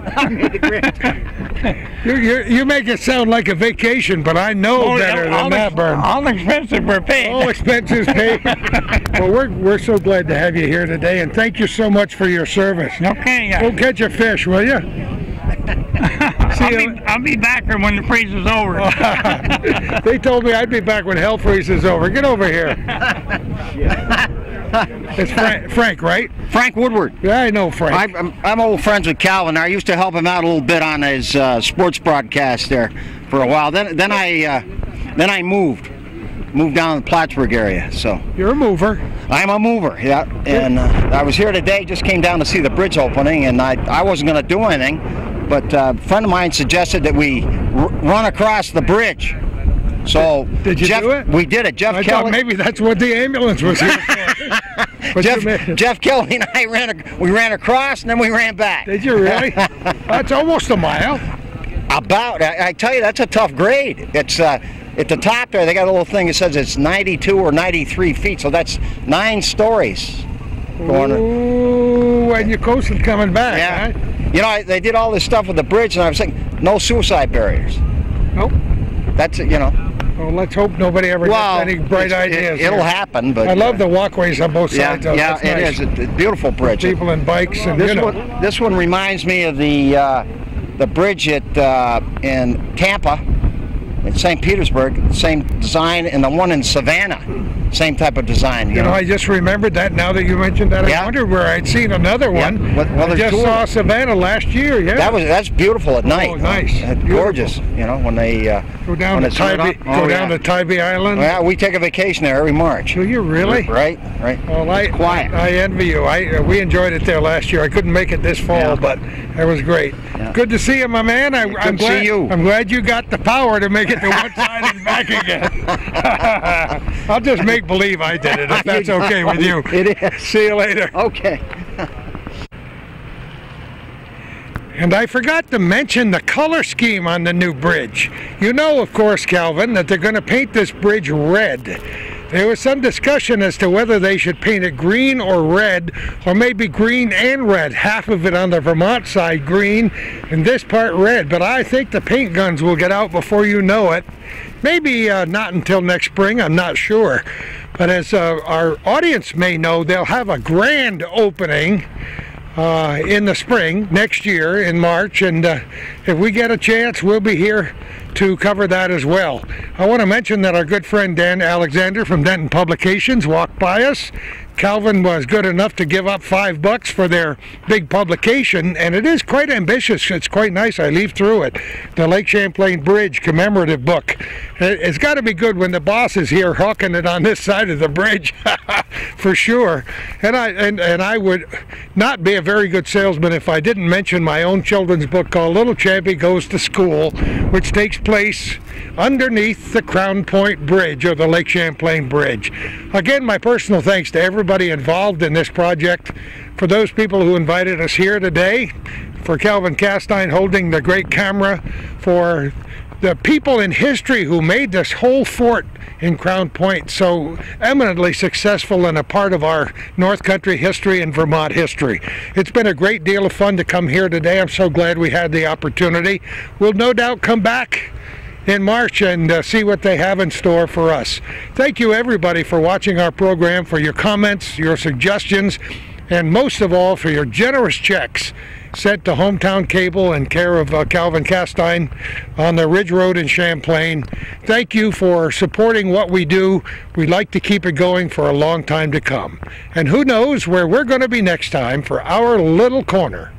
You make it sound like a vacation, but I know better than that, Bern. All expenses were paid. All expenses paid. Well, we're so glad to have you here today, and thank you so much for your service. Okay. Go catch a fish, will you? I'll be back when the freeze is over. They told me I'd be back when hell freezes over. Get over here. It's Frank, right? Frank Woodward. Yeah, I know Frank. I'm old friends with Calvin. I used to help him out a little bit on his sports broadcast there for a while. Then I moved down to the Plattsburgh area. So you're a mover. I'm a mover, yeah. And I was here today. Just came down to see the bridge opening, and I wasn't going to do anything, but a friend of mine suggested that we run across the bridge. So did you do it? We did it. Jeff Kelly. Thought maybe that's what the ambulance was here for. Jeff Kelly and I ran across and then we ran back. Did you really? That's almost a mile. About. I tell you, that's a tough grade. It's at the top there. They got a little thing that says it's 92 or 93 feet. So that's 9 stories. Ooh, and you're coasting coming back. Yeah. Huh? You know, they did all this stuff with the bridge, and I was thinking, no suicide barriers. Nope. That's it. You know. Well, let's hope nobody ever gets any bright ideas. It'll happen, but I love the walkways on both sides. Yeah, That's it nice. is a beautiful bridge. People in bikes and this one reminds me of the bridge in Tampa, in St. Petersburg, same design, and the one in Savannah. Same type of design. You know, I just remembered that now that you mentioned that. I wondered where I'd seen another one. Well, I just saw Savannah last year. Yeah, that's beautiful at night. Oh, nice, gorgeous. You know, when they go down to Tybee Island. Yeah, we take a vacation there every March. Do you really? Right. Well, it's quiet. I envy you. We enjoyed it there last year. I couldn't make it this fall, but it was great. Yeah. Good to see you, my man. I'm glad to see you. I'm glad you got the power to make it to one side and back again. I'll just make believe I did it, if that's okay with you. It is. See you later. Okay. And I forgot to mention the color scheme on the new bridge. You know, of course, Calvin, that they're going to paint this bridge red. There was some discussion as to whether they should paint it green or red, or maybe green and red. Half of it on the Vermont side green, and this part red. But I think the paint guns will get out before you know it. Maybe not until next spring, I'm not sure. But as our audience may know, they'll have a grand opening in the spring, next year in March, and if we get a chance, we'll be here to cover that as well. I want to mention that our good friend Dan Alexander from Denton Publications walked by us. Calvin was good enough to give up $5 for their big publication, and it is quite ambitious. It's quite nice. I leafed through it. The Lake Champlain Bridge commemorative book. It's got to be good when the boss is here hawking it on this side of the bridge, for sure. And I would not be a very good salesman if I didn't mention my own children's book called Little Champy Goes to School, which takes place underneath the Crown Point Bridge, or the Lake Champlain Bridge. Again, my personal thanks to everybody involved in this project, for those people who invited us here today, for Calvin Castine holding the great camera, for the people in history who made this whole fort in Crown Point so eminently successful and a part of our North Country history and Vermont history. It's been a great deal of fun to come here today. I'm so glad we had the opportunity. We'll no doubt come back in March and see what they have in store for us. Thank you everybody for watching our program, for your comments, your suggestions, and most of all for your generous checks sent to Hometown Cable in care of Calvin Castine on the Ridge Road in Champlain. Thank you for supporting what we do. We'd like to keep it going for a long time to come. And who knows where we're going to be next time for our little corner.